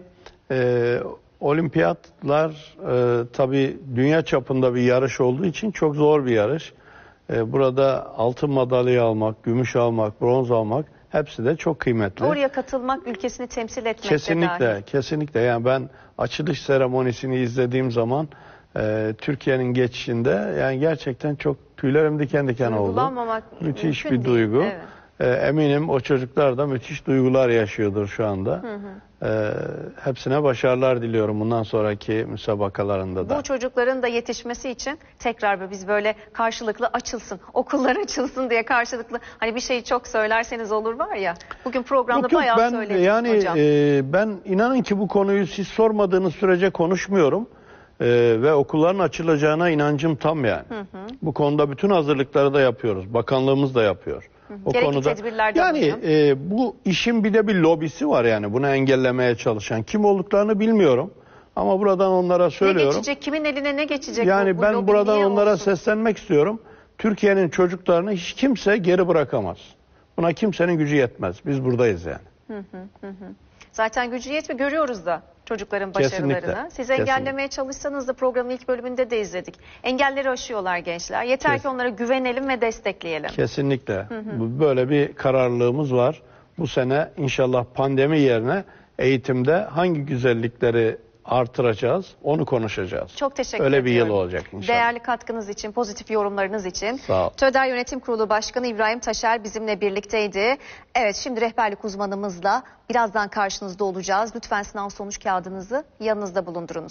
e, olimpiyatlar e, tabii dünya çapında bir yarış olduğu için çok zor bir yarış. E, burada altın madalya almak, gümüş almak, bronz almak hepsi de çok kıymetli. Oraya katılmak, ülkesini temsil etmek de Kesinlikle, dahil. kesinlikle. Yani ben açılış seremonisini izlediğim zaman e, Türkiye'nin geçişinde yani gerçekten çok tüylerim diken diken oldu. Duygulanmamak Müthiş mümkün bir değil. duygu. Evet. E, eminim o çocuklar da müthiş duygular yaşıyordur şu anda. Hı hı. E, hepsine başarılar diliyorum bundan sonraki müsabakalarında da. Bu çocukların da yetişmesi için tekrar biz böyle karşılıklı açılsın, okullar açılsın diye karşılıklı hani bir şeyi çok söylerseniz olur var ya. Bugün programda Yok, yok, bayağı ben, söylediniz yani, hocam. E, ben inanın ki bu konuyu siz sormadığınız sürece konuşmuyorum. E, ve okulların açılacağına inancım tam yani. Hı hı. Bu konuda bütün hazırlıkları da yapıyoruz. Bakanlığımız da yapıyor. Hı hı. O Gerekli konuda tedbirlerde yani e, bu işin bir de bir lobisi var yani bunu engellemeye çalışan. Kim olduklarını bilmiyorum ama buradan onlara söylüyorum. Ne geçecek, kimin eline ne geçecek? Yani bu, bu ben lobi buradan niye onlara olsun? seslenmek istiyorum. Türkiye'nin çocuklarını hiç kimse geri bırakamaz. Buna kimsenin gücü yetmez. Biz buradayız yani. Hı hı hı. Zaten gücü yetmiyor, görüyoruz da çocukların başarılarını. Kesinlikle. Siz Kesinlikle. engellemeye çalışsanız da programın ilk bölümünde de izledik. Engelleri aşıyorlar gençler. Yeter Kes- ki onlara güvenelim ve destekleyelim. Kesinlikle. Hı hı. Bu- Böyle bir kararlılığımız var. Bu sene inşallah pandemi yerine eğitimde hangi güzellikleri artıracağız, onu konuşacağız. Çok teşekkür Öyle bir ediyorum. yıl olacak inşallah. Değerli katkınız için, pozitif yorumlarınız için. Sağ ol. TÖDER Yönetim Kurulu Başkanı İbrahim Taşer bizimle birlikteydi. Evet, şimdi rehberlik uzmanımızla birazdan karşınızda olacağız. Lütfen sınav sonuç kağıdınızı yanınızda bulundurunuz.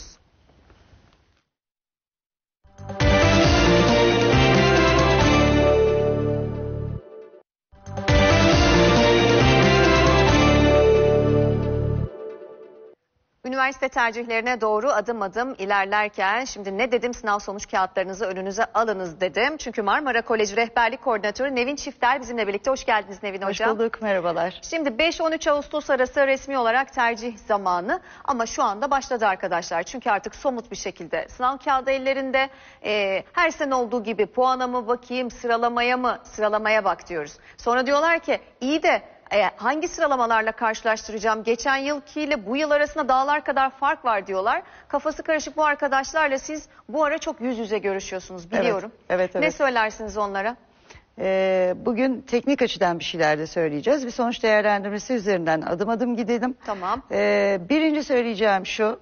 Üniversite tercihlerine doğru adım adım ilerlerken şimdi ne dedim, sınav sonuç kağıtlarınızı önünüze alınız dedim. Çünkü Marmara Koleji Rehberlik Koordinatörü Nevin Çifter bizimle birlikte. Hoş geldiniz Nevin Hocam. Hoş bulduk, merhabalar. Şimdi beş on üç Ağustos arası resmi olarak tercih zamanı ama şu anda başladı arkadaşlar. Çünkü artık somut bir şekilde sınav kağıdı ellerinde. Ee, her sene olduğu gibi puana mı bakayım, sıralamaya mı, sıralamaya bak diyoruz. Sonra diyorlar ki iyi de E, hangi sıralamalarla karşılaştıracağım? Geçen yılkiyle bu yıl arasında dağlar kadar fark var diyorlar. Kafası karışık bu arkadaşlarla siz bu ara çok yüz yüze görüşüyorsunuz biliyorum. Evet, evet, evet. Ne söylersiniz onlara? Ee, bugün teknik açıdan bir şeyler de söyleyeceğiz. Bir sonuç değerlendirmesi üzerinden adım adım gidelim. Tamam. Ee, birinci söyleyeceğim şu.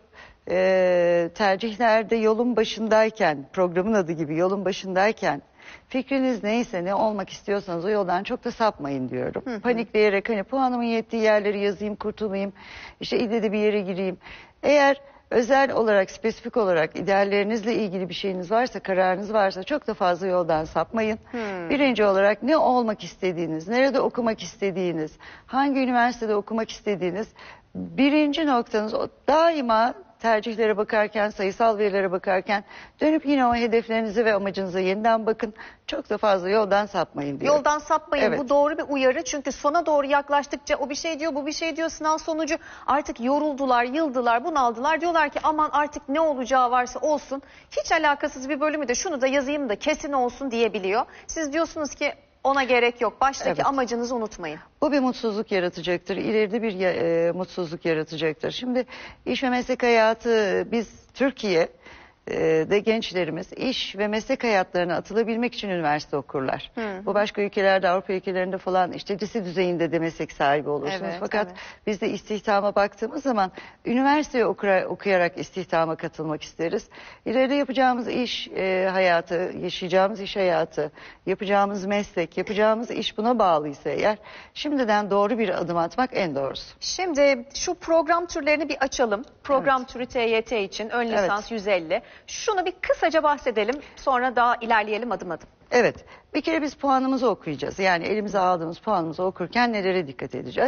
E, tercihlerde yolun başındayken, programın adı gibi yolun başındayken fikriniz neyse, ne olmak istiyorsanız o yoldan çok da sapmayın diyorum. Hı hı. Panikleyerek hani puanımın yettiği yerleri yazayım, kurtulayım, işte ille de bir yere gireyim. Eğer özel olarak, spesifik olarak ideallerinizle ilgili bir şeyiniz varsa, kararınız varsa çok da fazla yoldan sapmayın. Hmm. Birinci olarak ne olmak istediğiniz, nerede okumak istediğiniz, hangi üniversitede okumak istediğiniz, birinci noktanız o daima tercihlere bakarken, sayısal verilere bakarken dönüp yine o hedeflerinize ve amacınıza yeniden bakın. Çok da fazla yoldan sapmayın diyor. Yoldan sapmayın. Evet. Bu doğru bir uyarı. Çünkü sona doğru yaklaştıkça o bir şey diyor, bu bir şey diyor. Sınav sonucu artık yoruldular, yıldılar, bunaldılar. Diyorlar ki aman artık ne olacağı varsa olsun. Hiç alakasız bir bölümü de şunu da yazayım da kesin olsun diyebiliyor. Siz diyorsunuz ki ona gerek yok. Baştaki evet. amacınızı unutmayın. Bu bir mutsuzluk yaratacaktır. İleride bir e, mutsuzluk yaratacaktır. Şimdi iş ve meslek hayatı, biz Türkiye e, de gençlerimiz iş ve meslek hayatlarına atılabilmek için üniversite okurlar. Hı. Bu başka ülkelerde, Avrupa ülkelerinde falan işte lise düzeyinde de meslek sahibi olursunuz. Evet, Fakat evet. biz de istihdama baktığımız zaman üniversiteye okura, okuyarak istihdama katılmak isteriz. İleride yapacağımız iş e, hayatı, yaşayacağımız iş hayatı, yapacağımız meslek, yapacağımız iş buna bağlıysa eğer şimdiden doğru bir adım atmak en doğrusu. Şimdi şu program türlerini bir açalım. Program evet. türü T Y T için ön lisans evet. yüz elli. Şunu bir kısaca bahsedelim, sonra daha ilerleyelim adım adım. Evet, bir kere biz puanımızı okuyacağız. Yani elimize aldığımız puanımızı okurken nelere dikkat edeceğiz?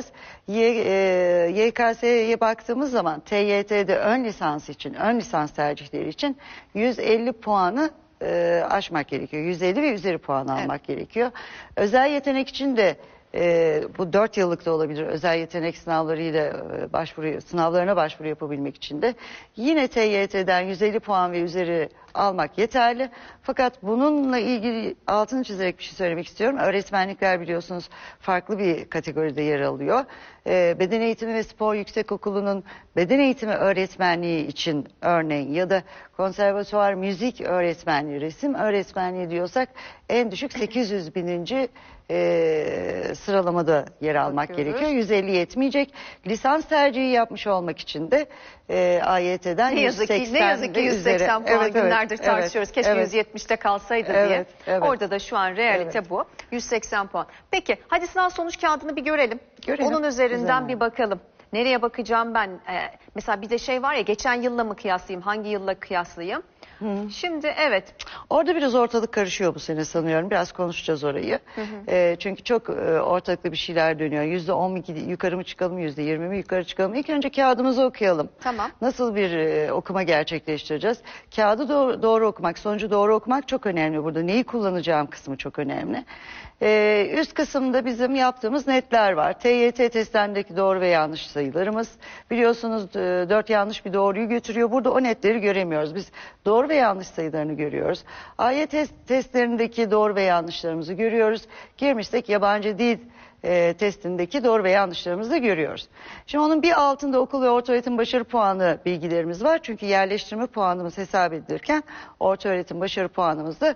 Y K S'ye baktığımız zaman T Y T'de ön lisans için, ön lisans tercihleri için yüz elli puanı e, aşmak gerekiyor. yüz elli ve üzeri puan almak evet. gerekiyor. Özel yetenek için de Ee, bu dört yıllık da olabilir, özel yetenek sınavlarıyla e, başvuru, sınavlarına başvuru yapabilmek için de yine T Y T'den yüz elli puan ve üzeri almak yeterli. Fakat bununla ilgili altını çizerek bir şey söylemek istiyorum. Öğretmenlikler biliyorsunuz farklı bir kategoride yer alıyor. Ee, Beden Eğitimi ve Spor Yüksekokulu'nun beden eğitimi öğretmenliği için örneğin ya da konservatuvar müzik öğretmenliği, resim öğretmenliği diyorsak en düşük sekiz yüz bininci E, sıralamada yer almak Bakıyoruz. gerekiyor. yüz elli yetmeyecek. Lisans tercihi yapmış olmak için de e, A Y T'den ne yazık ki, ne yazık ki yüz seksen puan evet, günlerdir evet, tartışıyoruz. Keşke evet. yüz yetmişte kalsaydı evet, diye. Evet. Orada da şu an realite evet. bu. yüz seksen puan. Peki hadi sınav sonuç kağıdını bir görelim. görelim. Onun üzerinden Güzel. bir bakalım. Nereye bakacağım ben? Ee, mesela bir de şey var ya, geçen yılla mı kıyaslayayım, hangi yılla kıyaslayayım? Hı. Şimdi evet. Orada biraz ortalık karışıyor bu sene sanıyorum. Biraz konuşacağız orayı. Hı hı. E, çünkü çok e, ortalıklı bir şeyler dönüyor. Yüzde on iki yukarı mı çıkalım, yüzde yirmi mi yukarı çıkalım? İlk önce kağıdımızı okuyalım. Tamam. Nasıl bir e, okuma gerçekleştireceğiz? Kağıdı doğru, doğru okumak, sonucu doğru okumak çok önemli burada. Neyi kullanacağım kısmı çok önemli. Ee, üst kısımda bizim yaptığımız netler var. T Y T testlerindeki doğru ve yanlış sayılarımız. Biliyorsunuz dört yanlış bir doğruyu götürüyor. Burada o netleri göremiyoruz. Biz doğru ve yanlış sayılarını görüyoruz. A Y T testlerindeki doğru ve yanlışlarımızı görüyoruz. Girmişsek yabancı dil e, testindeki doğru ve yanlışlarımızı da görüyoruz. Şimdi onun bir altında okul ve ortaöğretim başarı puanı bilgilerimiz var. Çünkü yerleştirme puanımız hesap edilirken ortaöğretim başarı puanımız da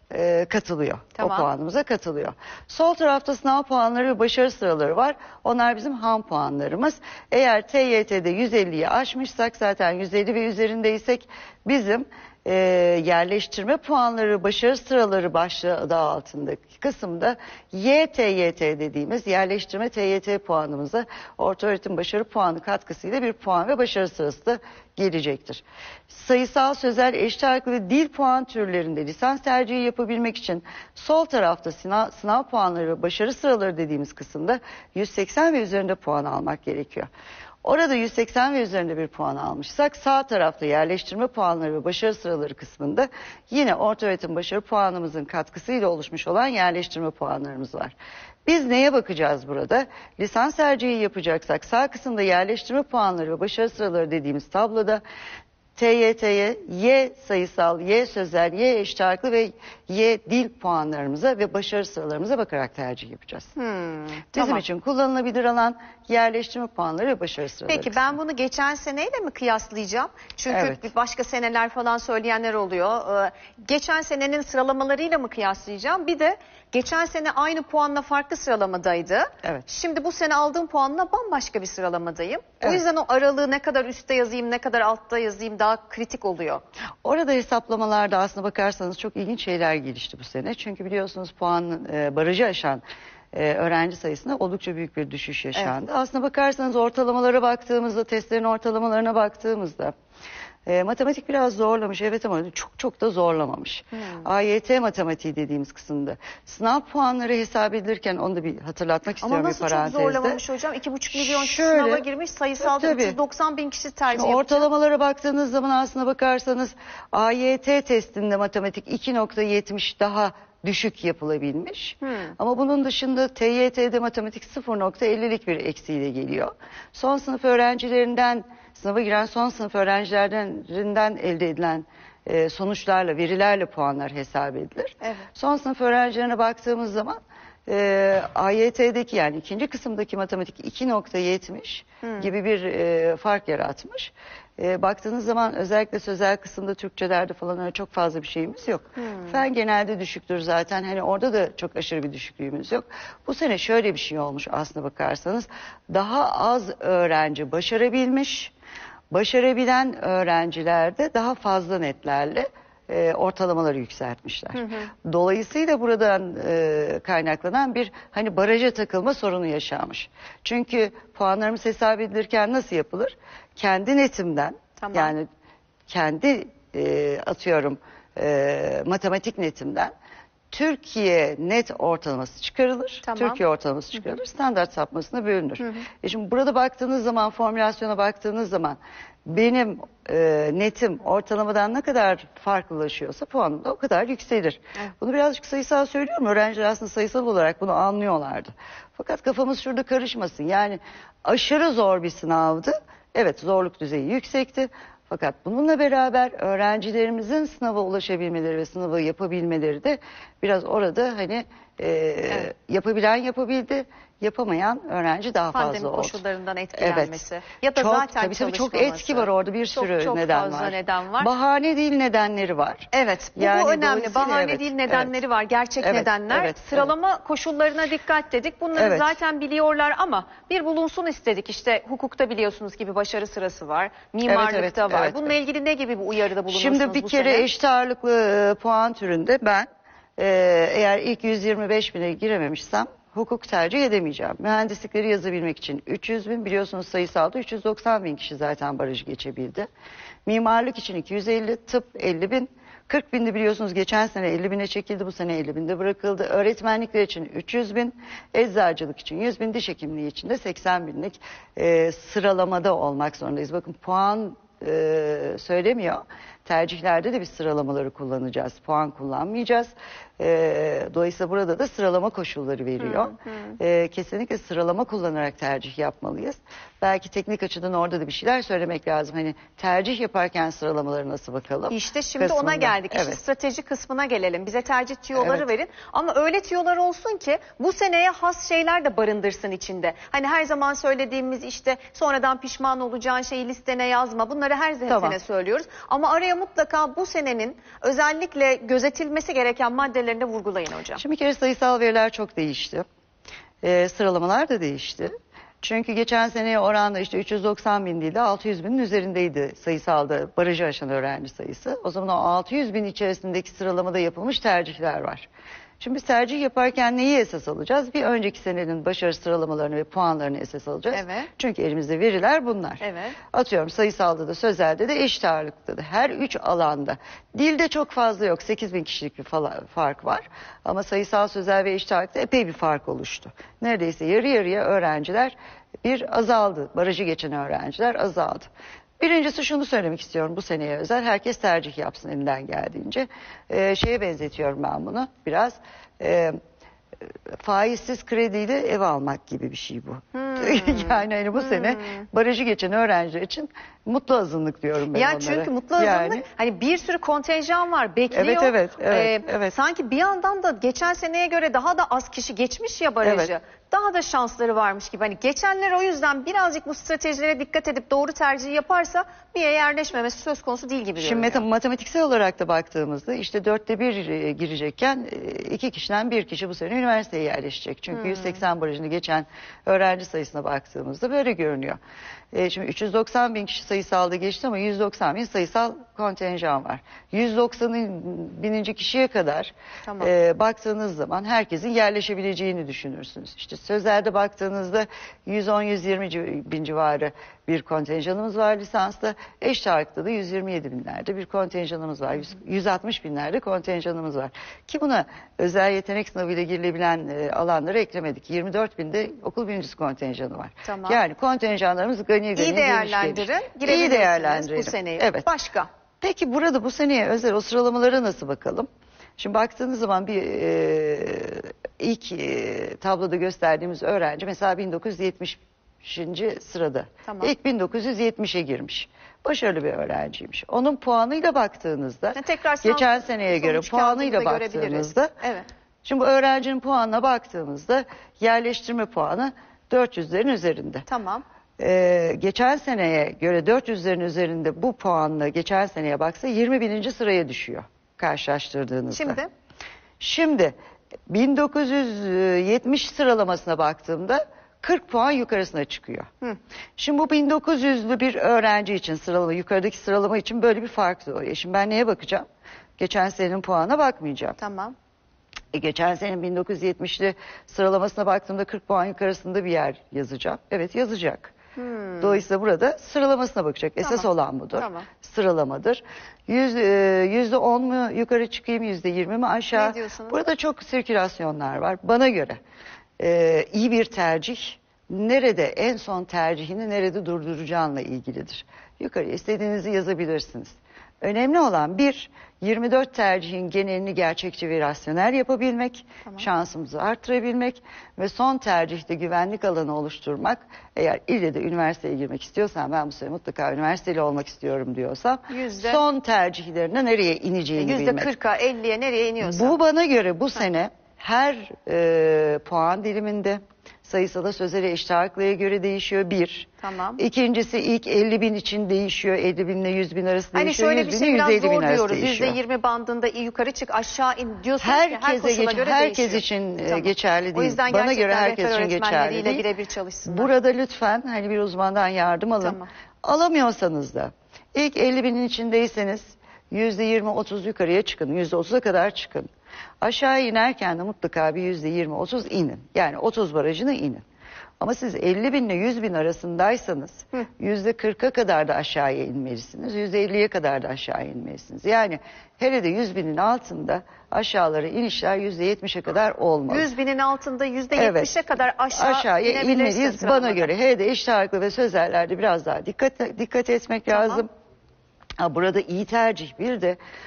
e, katılıyor. Tamam. O puanımıza katılıyor. Sol tarafta sınav puanları ve başarı sıraları var. Onlar bizim ham puanlarımız. Eğer T Y T'de yüz elliyi aşmışsak, zaten yüz elli ve üzerindeysek bizim e, yerleştirme puanları, başarı sıraları başlığı adı altındaki kısımda Y T Y T dediğimiz yerleştirme T Y T puanımıza ortaöğretim başarı puanı katkısıyla bir puan ve başarı sırası da gelecektir. Sayısal, sözel, eşit ağırlıklı ve dil puan türlerinde lisans tercihi yapabilmek için sol tarafta sınav, sınav puanları ve başarı sıraları dediğimiz kısımda yüz seksen ve üzerinde puan almak gerekiyor. Orada yüz seksen ve üzerinde bir puan almışsak, sağ tarafta yerleştirme puanları ve başarı sıraları kısmında yine ortaöğretim başarı puanımızın katkısıyla oluşmuş olan yerleştirme puanlarımız var. Biz neye bakacağız burada? Lisans tercihi yapacaksak sağ kısımda yerleştirme puanları ve başarı sıraları dediğimiz tabloda T Y T'ye Y sayısal, Y sözel, Y eşit ağırlıklı ve Y dil puanlarımıza ve başarı sıralarımıza bakarak tercih yapacağız. Hmm, Bizim tamam. için kullanılabilir alan yerleştirme puanları ve başarı sıraları. Peki ben bunu geçen seneyle mi kıyaslayacağım? Çünkü Evet. başka seneler falan söyleyenler oluyor. Ee, geçen senenin sıralamalarıyla mı kıyaslayacağım? Bir de geçen sene aynı puanla farklı sıralamadaydı. Evet. Şimdi bu sene aldığım puanla bambaşka bir sıralamadayım. O Evet. yüzden o aralığı ne kadar üstte yazayım, ne kadar altta yazayım daha kritik oluyor. Orada hesaplamalarda aslına bakarsanız çok ilginç şeyler gelişti bu sene. Çünkü biliyorsunuz puan e, barajı aşan e, öğrenci sayısında oldukça büyük bir düşüş yaşandı. Evet. Aslına bakarsanız ortalamalara baktığımızda, testlerin ortalamalarına baktığımızda E, matematik biraz zorlamış, evet, ama çok çok da zorlamamış. Hmm. A Y T matematiği dediğimiz kısımda sınav puanları hesap edilirken onu da bir hatırlatmak istiyorum bir parantezde. Ama nasıl çok zorlamamış hocam? iki buçuk milyon Şöyle, sınava girmiş, sayısalda tabii, üç yüz doksan bin kişi tercih Şimdi yapacak. ortalamalara baktığınız zaman aslına bakarsanız A Y T testinde matematik iki nokta yetmiş daha düşük yapılabilmiş. Hmm. Ama bunun dışında T Y T'de matematik sıfır nokta ellilik bir eksiğiyle geliyor. Son sınıf öğrencilerinden, sınava giren son sınıf öğrencilerinden elde edilen e, sonuçlarla, verilerle puanlar hesap edilir. Evet. Son sınıf öğrencilerine baktığımız zaman e, A Y T'deki, yani ikinci kısımdaki matematik iki nokta yetmiş hmm. gibi bir e, fark yaratmış. E, baktığınız zaman özellikle sözel kısımda Türkçelerde falan öyle çok fazla bir şeyimiz yok. Hmm. Fen genelde düşüktür zaten. Hani orada da çok aşırı bir düşüklüğümüz yok. Bu sene şöyle bir şey olmuş aslına bakarsanız. Daha az öğrenci başarabilmiş. Başarabilen öğrencilerde daha fazla netlerle e, ortalamaları yükseltmişler. Hı hı. Dolayısıyla buradan e, kaynaklanan bir hani baraja takılma sorunu yaşanmış. Çünkü puanlarımız hesap edilirken nasıl yapılır? Kendi netimden, tamam, yani kendi e, atıyorum e, matematik netimden Türkiye net ortalaması çıkarılır. Tamam. Türkiye ortalaması çıkarılır. Hı hı. Standart sapmasına bölünür. Hı hı. E şimdi burada baktığınız zaman, formülasyona baktığınız zaman benim e, netim ortalamadan ne kadar farklılaşıyorsa puanım da o kadar yükselir. Evet. Bunu birazcık sayısal söylüyorum. Öğrenciler aslında sayısal olarak bunu anlıyorlardı. Fakat kafamız şurada karışmasın. Yani aşırı zor bir sınavdı. Evet, zorluk düzeyi yüksekti. Fakat bununla beraber öğrencilerimizin sınava ulaşabilmeleri ve sınavı yapabilmeleri de biraz orada hani e, evet, yapabilen yapabildi, yapamayan öğrenci daha Pandemi fazla oldu. Pandemi koşullarından etkilenmesi. Evet. Ya da çok, zaten tabii, tabii çok etki var orada, bir çok, sürü çok neden fazla var. neden var. Bahane değil nedenleri var. Evet, bu, yani bu önemli. Bahane evet, değil nedenleri evet, var. Gerçek evet, nedenler. Evet, Sıralama evet, koşullarına dikkat dedik. Bunları evet, zaten biliyorlar ama bir bulunsun istedik. İşte hukukta biliyorsunuz gibi başarı sırası var. Mimarlıkta evet, evet, var. Evet, Bununla evet, ilgili ne gibi bir uyarıda bulunursunuz? Şimdi bir bu kere sene? eşit ağırlıklı e, puan türünde ben e, eğer ilk yüz yirmi beş bine girememişsem hukuk tercih edemeyeceğim. Mühendislikleri yazabilmek için üç yüz bin, biliyorsunuz sayısalda üç yüz doksan bin kişi zaten barajı geçebildi. Mimarlık için iki yüz elli, tıp elli bin, kırk bindi biliyorsunuz geçen sene elli bine çekildi, bu sene elli binde bırakıldı. Öğretmenlikler için üç yüz bin, eczacılık için yüz bin, diş hekimliği için de seksen binlik e, sıralamada olmak zorundayız. Bakın puan e, söylemiyor. Tercihlerde de biz sıralamaları kullanacağız. Puan kullanmayacağız. E, dolayısıyla burada da sıralama koşulları veriyor. Hı, hı. E, kesinlikle sıralama kullanarak tercih yapmalıyız. Belki teknik açıdan orada da bir şeyler söylemek lazım. Hani tercih yaparken sıralamaları nasıl bakalım? İşte şimdi Kısmında. ona geldik. İşin Evet. strateji kısmına gelelim. Bize tercih tüyoları Evet. verin. Ama öyle tüyolar olsun ki bu seneye has şeyler de barındırsın içinde. Hani her zaman söylediğimiz işte sonradan pişman olacağın şeyi listene yazma. Bunları her Tamam. sene söylüyoruz. Ama araya mutlaka bu senenin özellikle gözetilmesi gereken maddelerini de vurgulayın hocam. Şimdi bir kere sayısal veriler çok değişti. Ee, sıralamalar da değişti. Çünkü geçen seneye oranla işte üç yüz doksan bin değil de altı yüz binin üzerindeydi sayısalda barajı aşan öğrenci sayısı. O zaman o altı yüz bin içerisindeki sıralamada yapılmış tercihler var. Şimdi biz tercih yaparken neyi esas alacağız? Bir önceki senenin başarı sıralamalarını ve puanlarını esas alacağız. Evet. Çünkü elimizde veriler bunlar. Evet. Atıyorum sayısalda da sözelde de eşit ağırlıkta da her üç alanda. Dilde çok fazla yok, sekiz bin kişilik bir falan fark var. Ama sayısal, sözel ve eşit ağırlıkta epey bir fark oluştu. Neredeyse yarı yarıya öğrenciler bir azaldı. Barajı geçen öğrenciler azaldı. Birincisi şunu söylemek istiyorum bu seneye özel. Herkes tercih yapsın elinden geldiğince. Ee, şeye benzetiyorum ben bunu biraz. Ee, faizsiz krediyle ev almak gibi bir şey bu. Hmm. Yani hani bu Hmm. sene barajı geçen öğrenciler için mutlu azınlık diyorum ben Ya onlara. çünkü mutlu azınlık Yani, hani bir sürü kontenjan var bekliyor. Evet, evet, evet, Ee, evet. Sanki bir yandan da geçen seneye göre daha da az kişi geçmiş ya barajı. Evet. Daha da şansları varmış gibi. Hani geçenler o yüzden birazcık bu stratejilere dikkat edip doğru tercihi yaparsa bir yere yerleşmemesi söz konusu değil gibi Şimdi görünüyor. meta- matematiksel olarak da baktığımızda işte dörtte bir e, girecekken e, iki kişiden bir kişi bu sene üniversiteye yerleşecek. Çünkü Hmm. yüz seksen barajını geçen öğrenci sayısına baktığımızda böyle görünüyor. E, şimdi üç yüz doksan bin kişi sayısalda geçti ama yüz doksan bin sayısal kontenjan var. yüz doksan bininci kişiye kadar Tamam. e, baktığınız zaman herkesin yerleşebileceğini düşünürsünüz. İşte sözlerde baktığınızda yüz on yüz yirmi civ- bin civarı bir kontenjanımız var lisansta. Eşit ağırlıkta da yüz yirmi yedi binlerde bir kontenjanımız var. yüz, yüz altmış binlerde kontenjanımız var. Ki buna özel yetenek sınavıyla girilebilen e, alanları eklemedik. yirmi dört binde okul birincisi kontenjanı var. Tamam. Yani kontenjanlarımız gani gani İyi değerlendirin. geniş geniş. İyi Girebilirsiniz değerlendirelim. bu seneyi. Evet. Başka? Peki burada bu seneye özel o sıralamalara nasıl bakalım? Şimdi baktığınız zaman bir e, ilk e, tabloda gösterdiğimiz öğrenci mesela bin dokuz yüz yetmişinci sırada. Tamam. İlk bin dokuz yüz yetmişe girmiş. Başarılı bir öğrenciymiş. Onun puanıyla baktığınızda Yani tekrar sınav geçen seneye göre sonuç puanıyla kağıdımızda görebiliriz. baktığımızda Evet. şimdi bu öğrencinin puanına baktığımızda yerleştirme puanı dört yüzlerin üzerinde. Tamam. Ee, geçen seneye göre dört yüzlerin üzerinde bu puanla geçen seneye baksa yirmi bininci sıraya düşüyor karşılaştırdığınızda. Şimdi? Şimdi bin dokuz yüz yetmiş sıralamasına baktığımda kırk puan yukarısına çıkıyor. Hı. Şimdi bu bin dokuz yüzlü bir öğrenci için sıralama, yukarıdaki sıralama için böyle bir fark doğuyor. Şimdi ben neye bakacağım? Geçen senenin puanına bakmayacağım. Tamam. E, geçen senenin bin dokuz yüz yetmişli sıralamasına baktığımda kırk puan yukarısında bir yer yazacağım. Evet yazacak. Hmm. Dolayısıyla burada sıralamasına bakacak. Esas Tamam. olan budur. Tamam. Sıralamadır. Yüz, e, yüzde on mu yukarı çıkayım, yüzde yirmi mi aşağı? Ne diyorsunuz? Burada çok sirkülasyonlar var. Bana göre e, iyi bir tercih nerede en son tercihini nerede durduracağınla ilgilidir. Yukarıya istediğinizi yazabilirsiniz. Önemli olan bir, yirmi dört tercihin genelini gerçekçi ve rasyonel yapabilmek, Tamam. şansımızı artırabilmek ve son tercihte güvenlik alanı oluşturmak. Eğer ille de üniversiteye girmek istiyorsan, ben bu sene mutlaka üniversiteli olmak istiyorum diyorsam, Yüzde- son tercihlerine nereye ineceğini Yüzde bilmek. kırka elliye nereye iniyorsa. Bu bana göre bu sene her e, puan diliminde sayısala sözele eşit ağırlıklara göre değişiyor bir. Tamam. İkincisi ilk elli bin için değişiyor. elli bin ile yüz bin arası Hani değişiyor. şöyle yüz bir bin şey ile biraz yüz elli bin zor arası diyoruz. Yüzde değişiyor. yirmi bandında yukarı çık aşağı in diyorsunuz ki her Herkese koşula geç, göre herkes değişiyor. için e, Tamam. geçerli O değil. yüzden Bana göre gerçekten herkes rehber için geçerli öğretmenleriyle değil. birebir çalışsınlar. Burada lütfen hani bir uzmandan yardım alın. Tamam. Alamıyorsanız da ilk elli binin içindeyseniz yüzde yirmi otuz yukarıya çıkın. Yüzde otuza kadar çıkın. Aşağı inerken de mutlaka bir yüzde yirmi otuz inin. Yani otuz barajına inin. Ama siz elli bin ile yüz bin arasındaysanız yüzde kırka kadar da aşağıya inmelisiniz. Yüzde elliye kadar da aşağı inmelisiniz. Yani hele de yüz binin altında aşağılara inişler yüzde yetmişe kadar olmalı. yüz binin altında yüzde yetmişe kadar aşağı Aşağıya inebilirsin inmeliyiz sıralamada. bana göre. Hele de eşit ağırlıklı ve sözellerde biraz daha dikkat dikkat etmek Tamam. lazım. Ha, burada iyi tercih bir de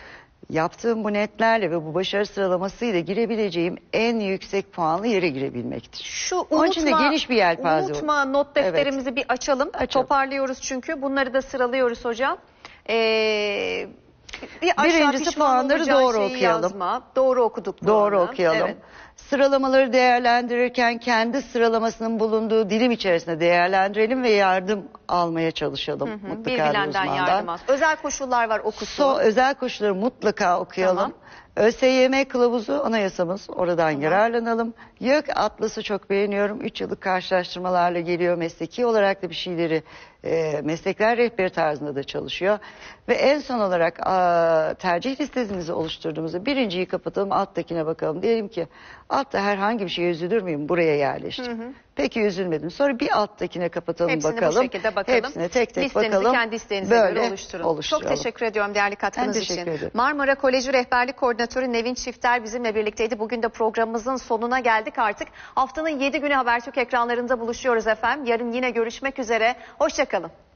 yaptığım bu netlerle ve bu başarı sıralamasıyla girebileceğim en yüksek puanlı yere girebilmektir. Şu Onun unutma, için de geniş bir yelpaze. unutma not defterimizi evet. bir açalım. açalım. Toparlıyoruz çünkü. Bunları da sıralıyoruz hocam. Ee, bir Birincisi puanları doğru okuyalım. Yazma, doğru okuduk puanı. Doğru okuyalım. Evet. Sıralamaları değerlendirirken kendi sıralamasının bulunduğu dilim içerisinde değerlendirelim ve yardım almaya çalışalım. Hı hı, mutlaka bir bilenden yardım al. Özel koşullar var okusun. So, özel koşulları mutlaka okuyalım. Tamam. ÖSYM kılavuzu anayasamız, oradan tamam. yararlanalım. YÖK Atlas'ı çok beğeniyorum. üç yıllık karşılaştırmalarla geliyor. Mesleki olarak da bir şeyleri e, meslekler rehberi tarzında da çalışıyor. Ve en son olarak a, tercih listemizi oluşturduğumuzda birinciyi kapatalım, alttakine bakalım. Diyelim ki altta herhangi bir şeye üzülür müyüm? Buraya yerleştim. Hı hı. Peki üzülmedim. Sonra bir alttakine kapatalım hepsini bakalım. Hepsini bu şekilde bakalım. Hepsine tek tek Listenizi bakalım. kendi isteğinize Böyle göre oluşturun. oluşturalım. Çok teşekkür ediyorum değerli katkınız için. Ederim. Marmara Koleji Rehberlik Koordinatörü Nevin Çifter bizimle birlikteydi. Bugün de programımızın sonuna geldik artık. Haftanın yedi günü Habertürk ekranlarında buluşuyoruz efendim. Yarın yine görüşmek üzere. Hoşça kalın.